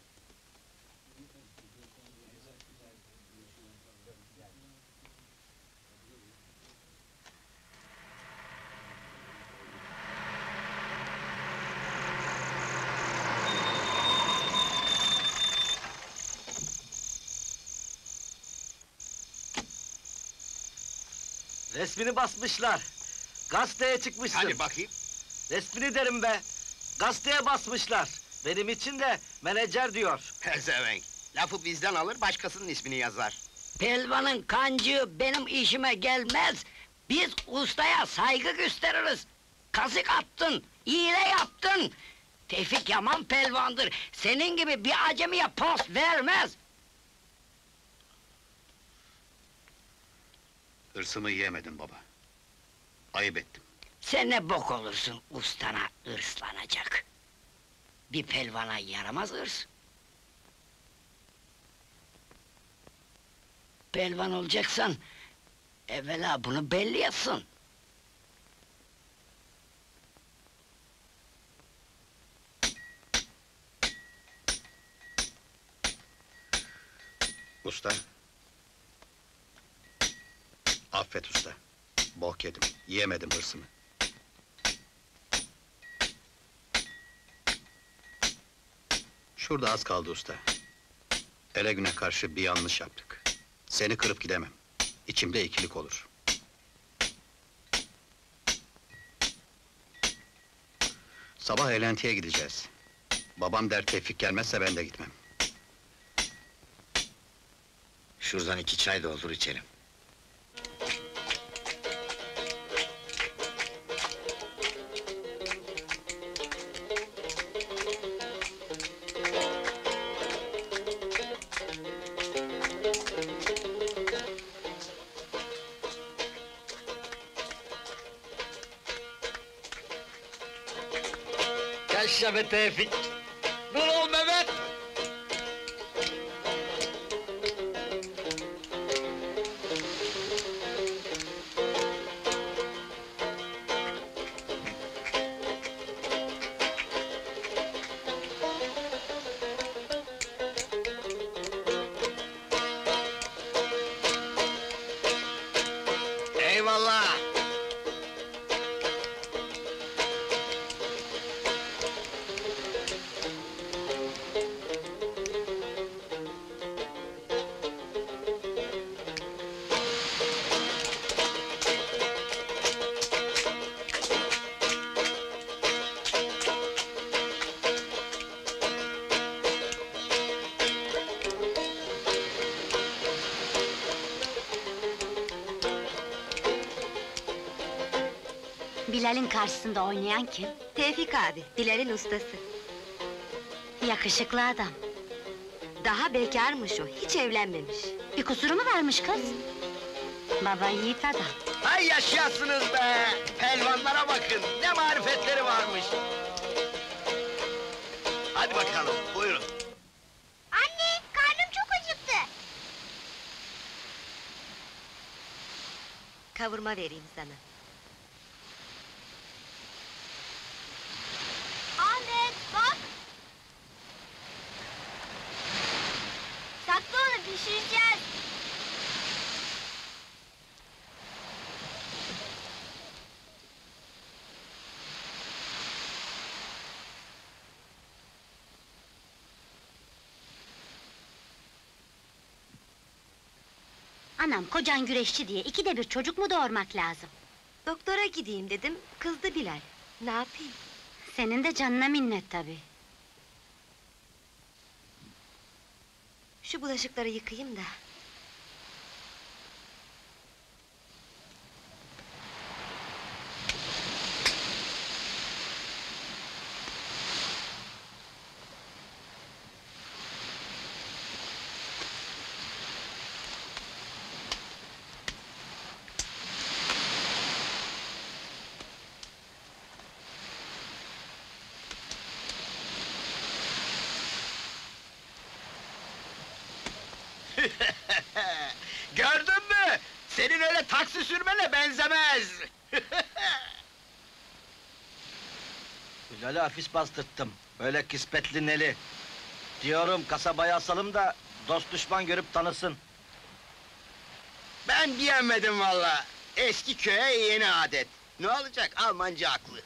Speaker 15: Resmini basmışlar. Gazeteye çıkmışsın.
Speaker 8: Hadi bakayım.
Speaker 15: Resmini derim be. Gazeteye basmışlar. Benim için de menajer diyor.
Speaker 8: Pezevenk! Lafı bizden alır, başkasının ismini yazar.
Speaker 3: Pelvanın kancığı benim işime gelmez. Biz ustaya saygı gösteririz. Kazık attın, iğne yaptın. Tevfik Yaman pelvandır. Senin gibi bir acemiye post vermez.
Speaker 9: Hırsımı yiyemedim baba. Ayıp ettim.
Speaker 3: Sen ne bok olursun ustana ırslanacak. Bir pelvana yaramaz ırs. Pelvan olacaksan evvela bunu belli etsin.
Speaker 9: Usta. Affet usta. Bok yedim, yiyemedim hırsımı. Şurada az kaldı usta. Ele güne karşı bir yanlış yaptık. Seni kırıp gidemem. İçimde ikilik olur. Sabah eğlentiye gideceğiz. Babam der Tevfik gelmezse ben de gitmem.
Speaker 2: Şuradan 2 çay doldur içelim.
Speaker 15: Yaşa be Tevfik! Dur ol Mehmet!
Speaker 8: Eyvallah.
Speaker 11: Bilal'in karşısında oynayan kim?
Speaker 1: Tevfik abi, Bilal'in ustası.
Speaker 11: Yakışıklı adam.
Speaker 1: Daha bekarmış o, hiç evlenmemiş.
Speaker 11: Bir kusuru mu varmış kız? Baba yiğit adam.
Speaker 8: Hay yaşayasınız be! Pelvanlara bakın, ne marifetleri varmış! Hadi bakalım, buyurun.
Speaker 10: Anne, karnım çok acıktı.
Speaker 1: Kavurma vereyim sana.
Speaker 10: Ahmet, bak! Sakla onu, pişireceğiz.
Speaker 11: Anam, kocan güreşçi diye ikide bir çocuk mu doğurmak lazım?
Speaker 1: Doktora gideyim dedim, kızdı Bilal. Ne yapayım?
Speaker 11: Senin de canına minnet tabii.
Speaker 1: Şu bulaşıkları yıkayayım da.
Speaker 8: Gördün mü? Senin öyle taksi sürmene benzemez!
Speaker 15: Bilal'e hafif bastırttım. Böyle kispetli neli. Diyorum kasabaya asalım da dost düşman görüp tanısın.
Speaker 8: Ben diyemedim valla. Eski köye yeni adet. Ne olacak, Almanca haklı.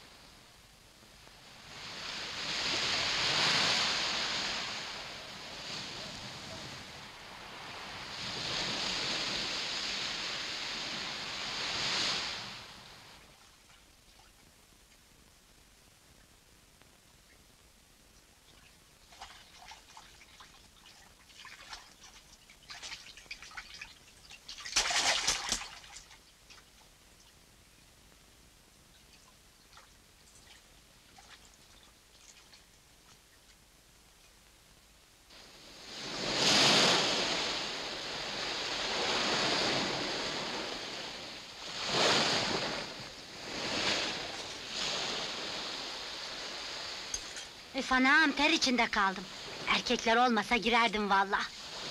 Speaker 11: Üf anam, ter içinde kaldım. Erkekler olmasa girerdim vallahi.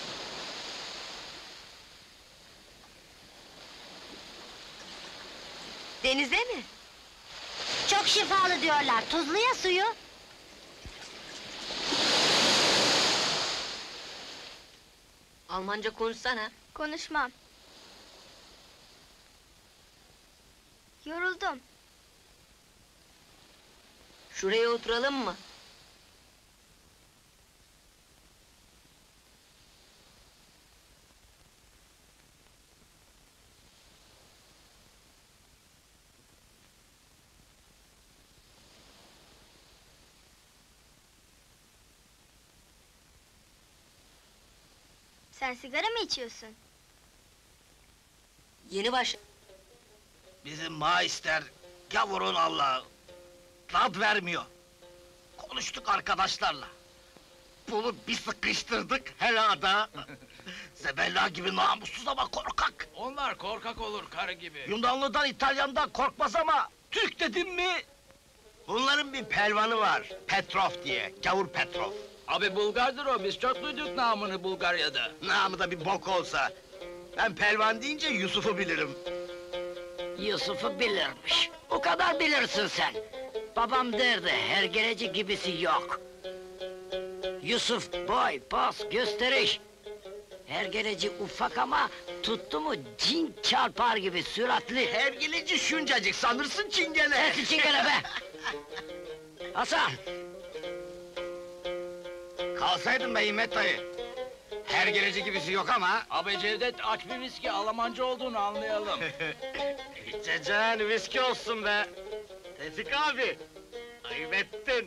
Speaker 1: Denize mi?
Speaker 11: Çok şifalı diyorlar, tuzlu ya suyu.
Speaker 1: Almanca konuşsana.
Speaker 10: Konuşmam. Yoruldum.
Speaker 1: Şuraya oturalım mı?
Speaker 10: Sen sigara mı içiyorsun?
Speaker 1: Yeni baş...
Speaker 8: Bizim maister, gavurun Allah'ı. Tat vermiyor. Konuştuk arkadaşlarla. Bunu bir sıkıştırdık helada. Zebella gibi namussuz ama korkak.
Speaker 16: Onlar korkak olur karı gibi.
Speaker 8: Yunanlıdan İtalyan'dan korkmaz ama Türk dedim mi? Bunların bir pelvanı var, Petrov diye, gavur Petrov.
Speaker 16: Abi Bulgardır o, biz çok duyduk namını Bulgarya'da.
Speaker 8: Namı da bir bok olsa. Ben pelvan deyince Yusuf'u bilirim.
Speaker 3: Yusuf'u bilirmiş. O kadar bilirsin sen. Babam derdi, hergeleci gibisi yok. Yusuf, boy, pos, gösteriş. Hergeleci ufak ama tuttu mu cin çarpar gibi süratli.
Speaker 8: Hergeleci şuncacık sanırsın çingene.
Speaker 3: Sesi çingene be! Hasan!
Speaker 9: Kalsaydın be İmmet dayı. Her geleci gibisi yok ama...
Speaker 16: Abi Cevdet aç bir viski Almanca olduğunu anlayalım.
Speaker 8: İçeceğin viski olsun be. Tevfik abi, ayıp ettin.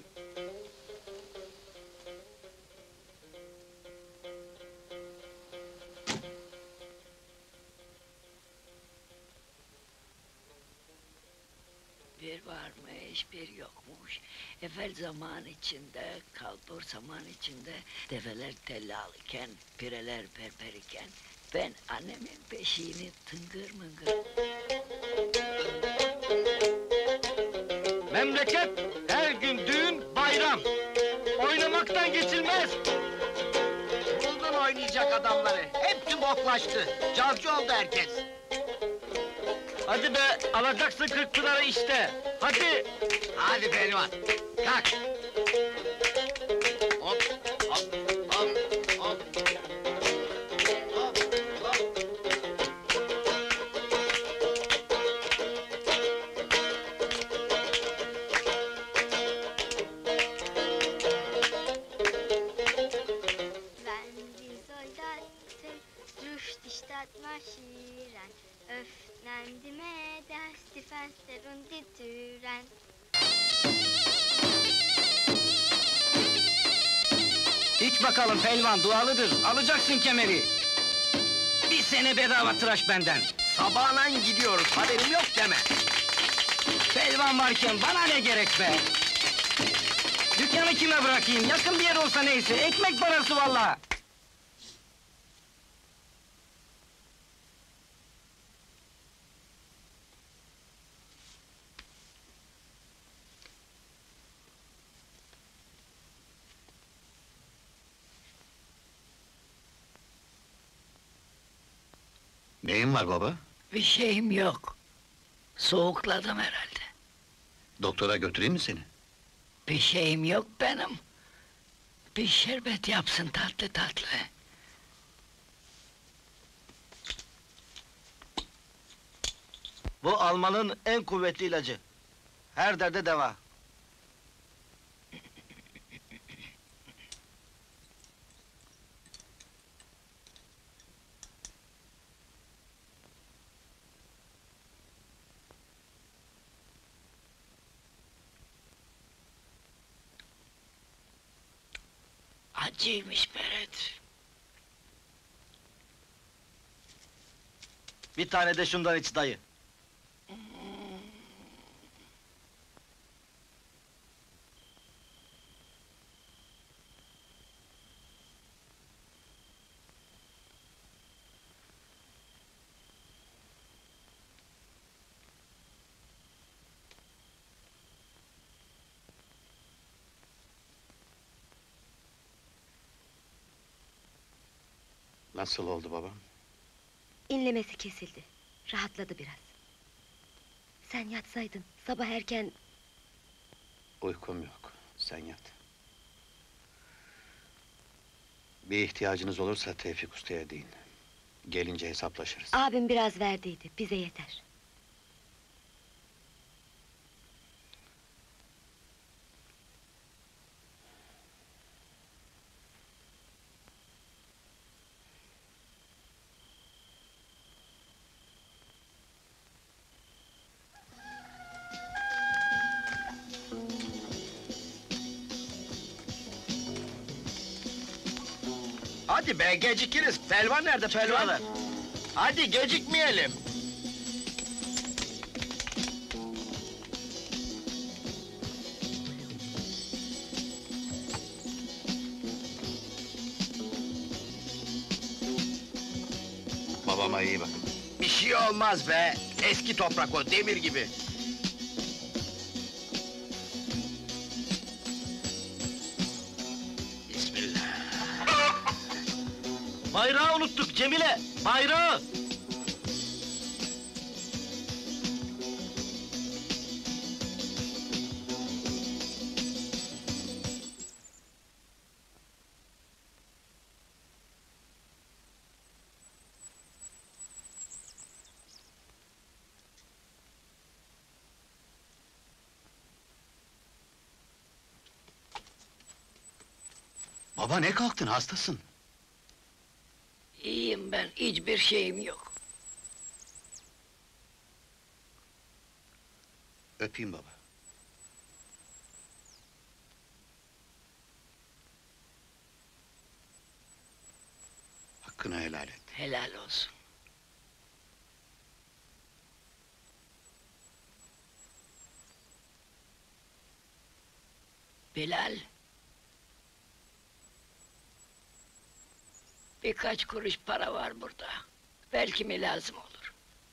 Speaker 3: Bir varmış, bir yokmuş. Evvel zaman içinde, kalbur zaman içinde... ...develer tellal iken, pireler berber iken... ...ben annemin peşini tıngır mıngır...
Speaker 8: Memleket her gün düğün, bayram. Oynamaktan geçilmez. Buldun oynayacak adamları. Hepsi boklaştı. Cavcı oldu herkes. Hadi be, alacaksın 40 pınarı işte. Hadi.
Speaker 9: Hadi pehlivan, kalk!
Speaker 8: Hop, hop, hop, hop. Hop, hop.
Speaker 10: Wenn die Soldaten durch die Stadt marschieren, öffnen die Mädels die Fenster und die Türen.
Speaker 7: İç bakalım pelvan, dualıdır. Alacaksın kemeri. Bir sene bedava tıraş benden.
Speaker 8: Sabahla gidiyoruz, haberim yok deme.
Speaker 7: Pelvan varken bana ne gerek be? Dükkanı kime bırakayım? Yakın bir yer olsa neyse, ekmek parası vallahi.
Speaker 9: Neyin var baba?
Speaker 3: Bir şeyim yok. Soğukladım herhalde.
Speaker 9: Doktora götüreyim mi seni?
Speaker 3: Bir şeyim yok benim. Bir şerbet yapsın tatlı tatlı.
Speaker 15: Bu Alman'ın en kuvvetli ilacı. Her derde deva.
Speaker 3: Acıymış Beret.
Speaker 15: Bir tane de şundan iç dayı.
Speaker 9: Nasıl oldu babam?
Speaker 1: İnlemesi kesildi. Rahatladı biraz. Sen yatsaydın, sabah erken...
Speaker 9: Uykum yok, sen yat. Bir ihtiyacınız olursa Tevfik Usta'ya deyin. Gelince hesaplaşırız.
Speaker 1: Abim biraz verdiydi, bize yeter.
Speaker 8: Hadi be, gecikiriz. Pelvan nerede pelvan? Hadi gecikmeyelim.
Speaker 9: Babama iyi bakın.
Speaker 8: Bir şey olmaz be. Eski toprak o, demir gibi. Bismillah.
Speaker 15: Bayrağı unuttuk Cemile, bayrağı!
Speaker 12: Baba ne kalktın, hastasın?
Speaker 3: İyiyim ben, hiçbir şeyim yok.
Speaker 12: Öpeyim baba. Hakkını helal et.
Speaker 3: Helal olsun. Bilal. Birkaç kuruş para var burada. Belki mi lazım olur?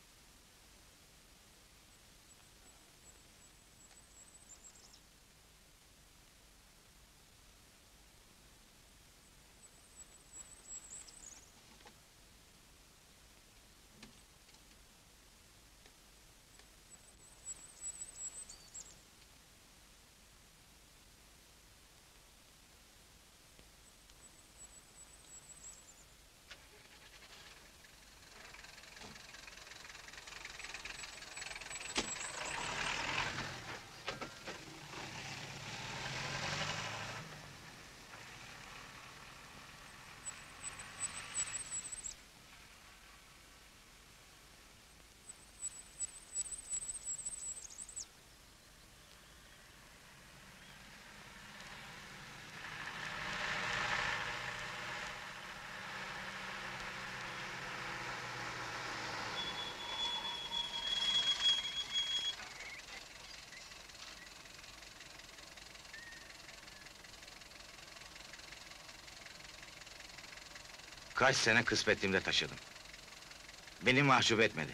Speaker 2: Kaç sene kısmetimde taşıdım. Beni mahcup etmedi.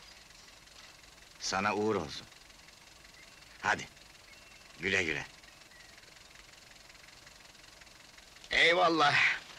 Speaker 2: Sana uğur olsun. Hadi, güle güle.
Speaker 8: Eyvallah.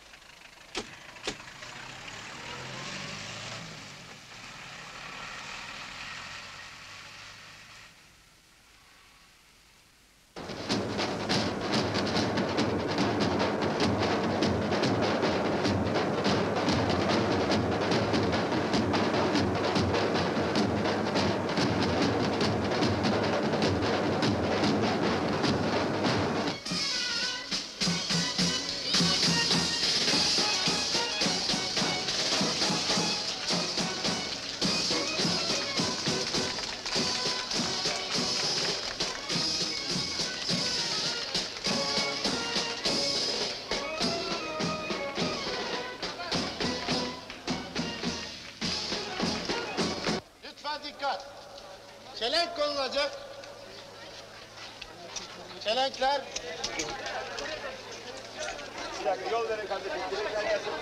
Speaker 17: Dikkat! Çelenk konulacak. Çelenkler. Bir dakika, yol verin kardeşim. Çelenkler gelsin.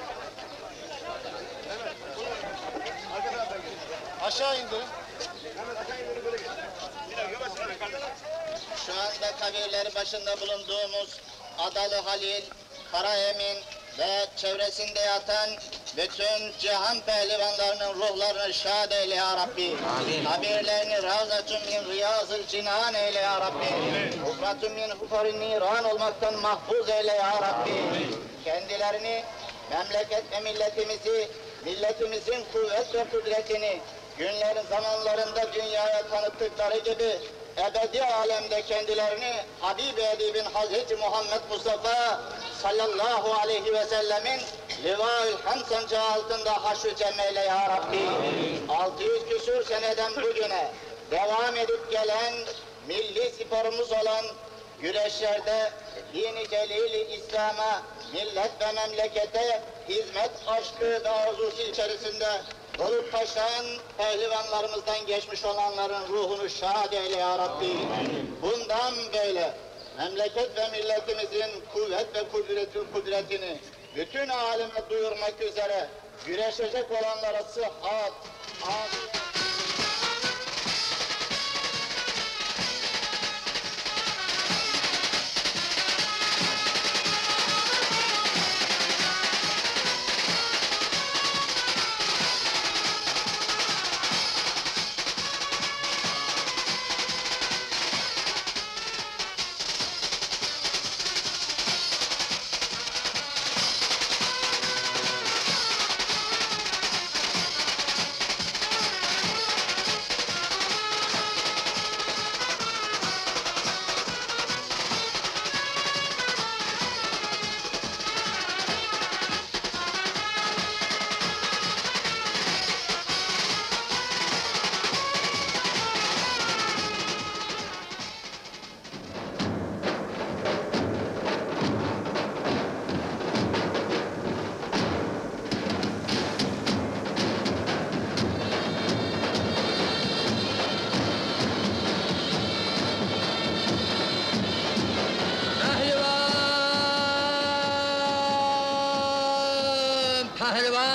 Speaker 17: Evet. Arka taraftan gelin. Aşağı indirin. Evet, aşağı indirin, böyle gelin. Bir dakika, yavaş yavaş kardeşim.
Speaker 18: Şu anda kabirleri başında bulunduğumuz Adalı Halil, Kara Emin ve çevresinde yatan bütün cihan pehlivanlarının ruhlarını şad eyle ya Rabbi.
Speaker 2: Amin.
Speaker 18: Kabirlerini ravzatun min riyazıl cinan eyle ya Rabbi. Hufratun min hufarin niran olmaktan mahfuz eyle ya Rabbi. Kendilerini, memleket ve milletimizi, milletimizin kuvvet ve kudretini günlerin zamanlarında dünyaya tanıttıkları gibi ebedi alemde kendilerini Habib-i Edib'in Hazreti Muhammed Mustafa sallallahu aleyhi ve sellemin Liva-ül Hamd sancağı altında haşr-ı cemmeyle ya Rabbi. 600 küsur seneden bugüne devam edip gelen milli sporumuz olan güreşlerde dini celil-i İslam'a, millet ve memlekete hizmet aşkı ve arzusu içerisinde dolup taşan pehlivanlarımızdan geçmiş olanların ruhunu şad eyle ya Rabbi. Bundan böyle memleket ve milletimizin kuvvet ve kudretini bütün aleme duyurmak üzere güreşecek olanlara sıhhat, afiyet.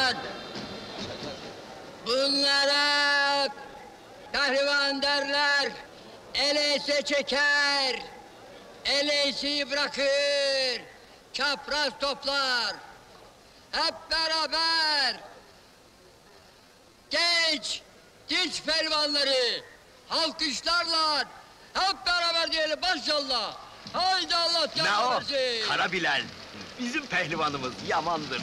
Speaker 19: pehlivan! Bunlara pehlivan derler, eleyse çeker, eleyseyi bırakır, çapraz toplar. Hep beraber genç, dinç pehlivanları alkışlarla hep beraber diyelim maşallah. Haydi Allah
Speaker 8: Ne
Speaker 19: canı
Speaker 8: o?
Speaker 19: versin.
Speaker 8: Kara Bilal. Bizim pehlivanımız yamandır.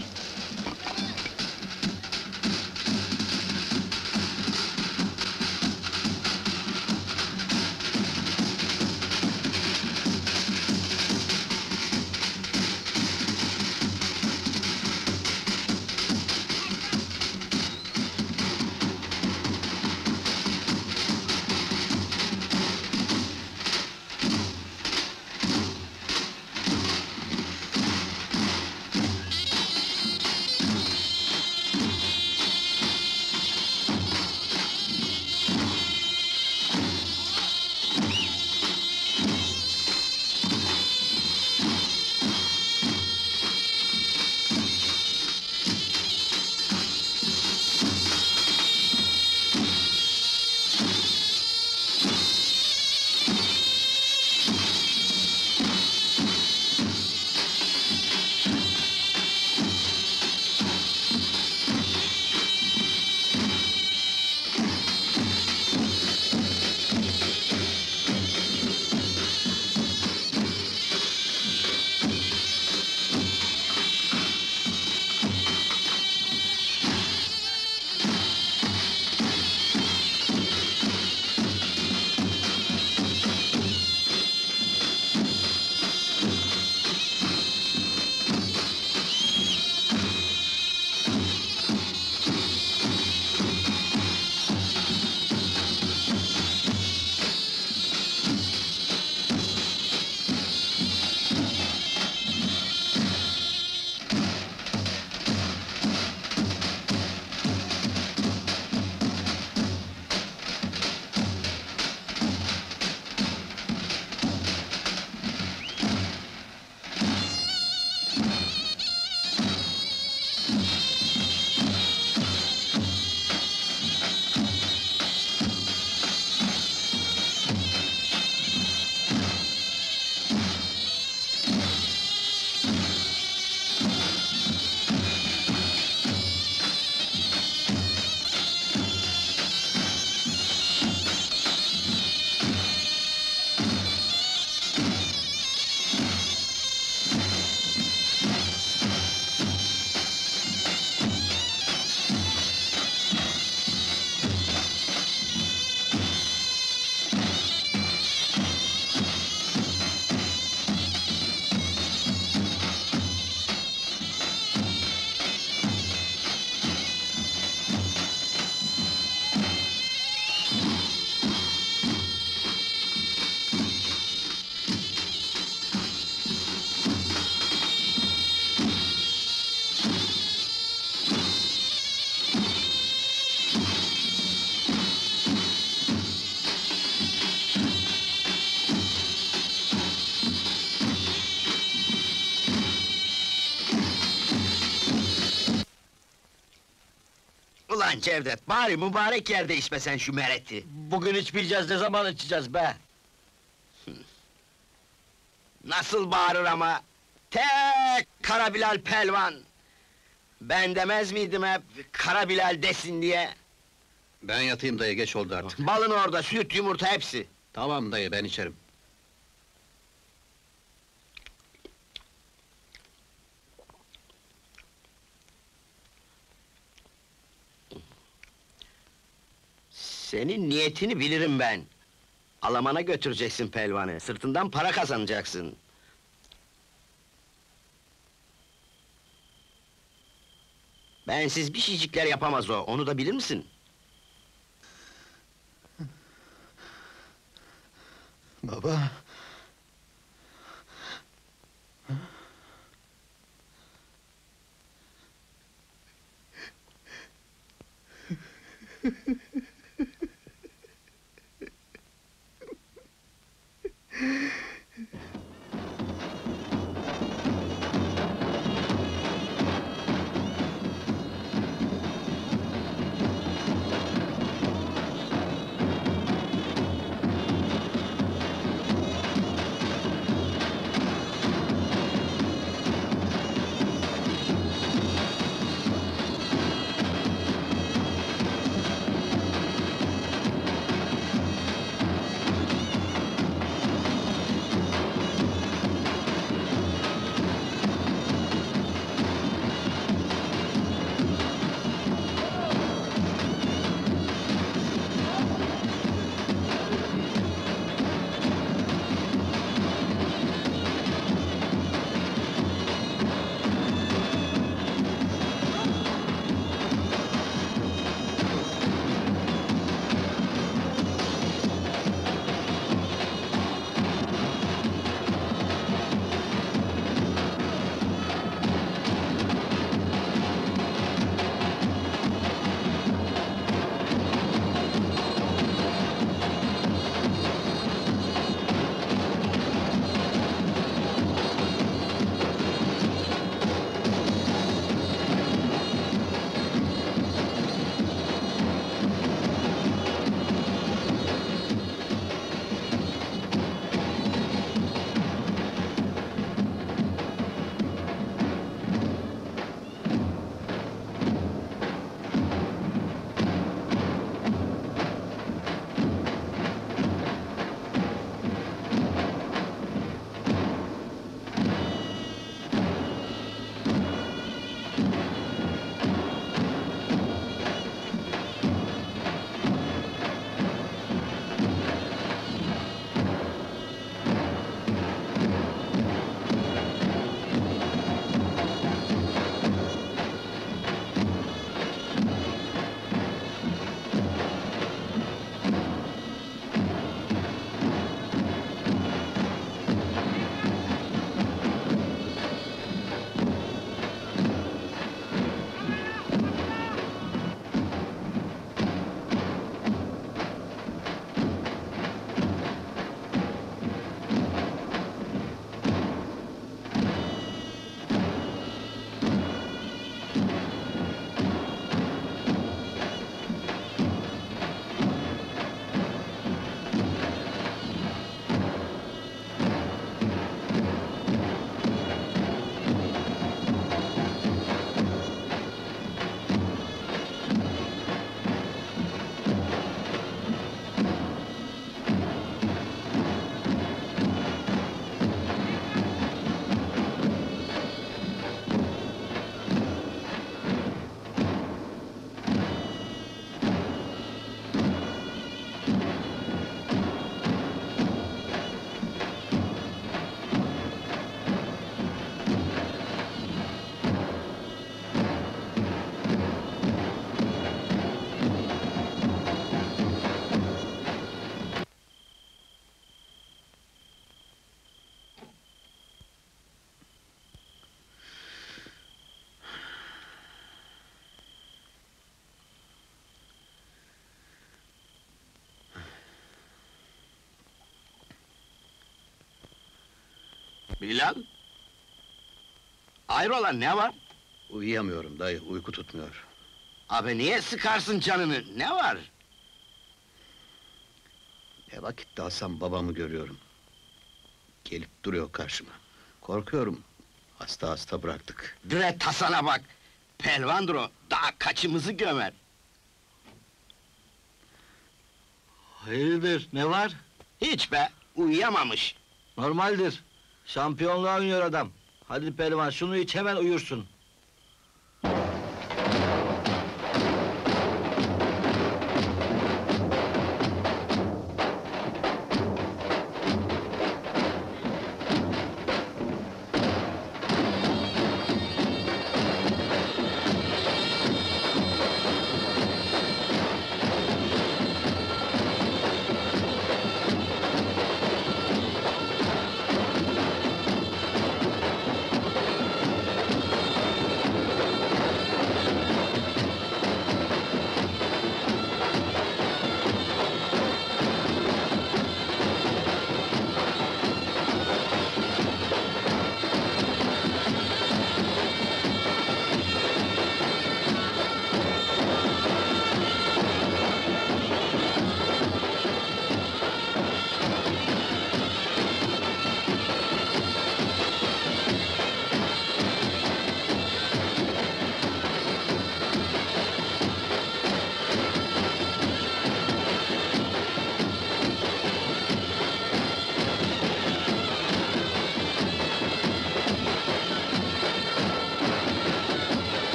Speaker 8: Ulan Cevdet, bari mübarek yerde içmesen şu mereti.
Speaker 15: Bugün içmeyeceğiz, ne zaman içeceğiz be?
Speaker 8: Nasıl bağırır ama! Tek Kara Bilal pelvan! Ben demez miydim hep, Kara Bilal desin diye?
Speaker 15: Ben yatayım dayı, geç oldu artık.
Speaker 8: Balın orada, süt, yumurta hepsi!
Speaker 15: Tamam dayı, ben içerim.
Speaker 8: Senin niyetini bilirim ben! Alaman'a götüreceksin pelvanı, sırtından para kazanacaksın. Bensiz bir şeycikler yapamaz o, onu da bilir misin?
Speaker 17: Baba.
Speaker 8: Bilal? Hayrola, ne var?
Speaker 15: Uyuyamıyorum dayı, uyku tutmuyor.
Speaker 8: Abi niye sıkarsın canını, ne var?
Speaker 15: Ne vakit dalsam babamı görüyorum. Gelip duruyor karşıma. Korkuyorum. Hasta hasta bıraktık.
Speaker 8: Bre tasana bak! Pelvandır o, daha kaçımızı gömer.
Speaker 15: Hayırdır, ne var?
Speaker 8: Hiç be, uyuyamamış.
Speaker 15: Normaldir. Şampiyonluğa oynuyor adam. Hadi pehlivan, şunu iç hemen uyursun.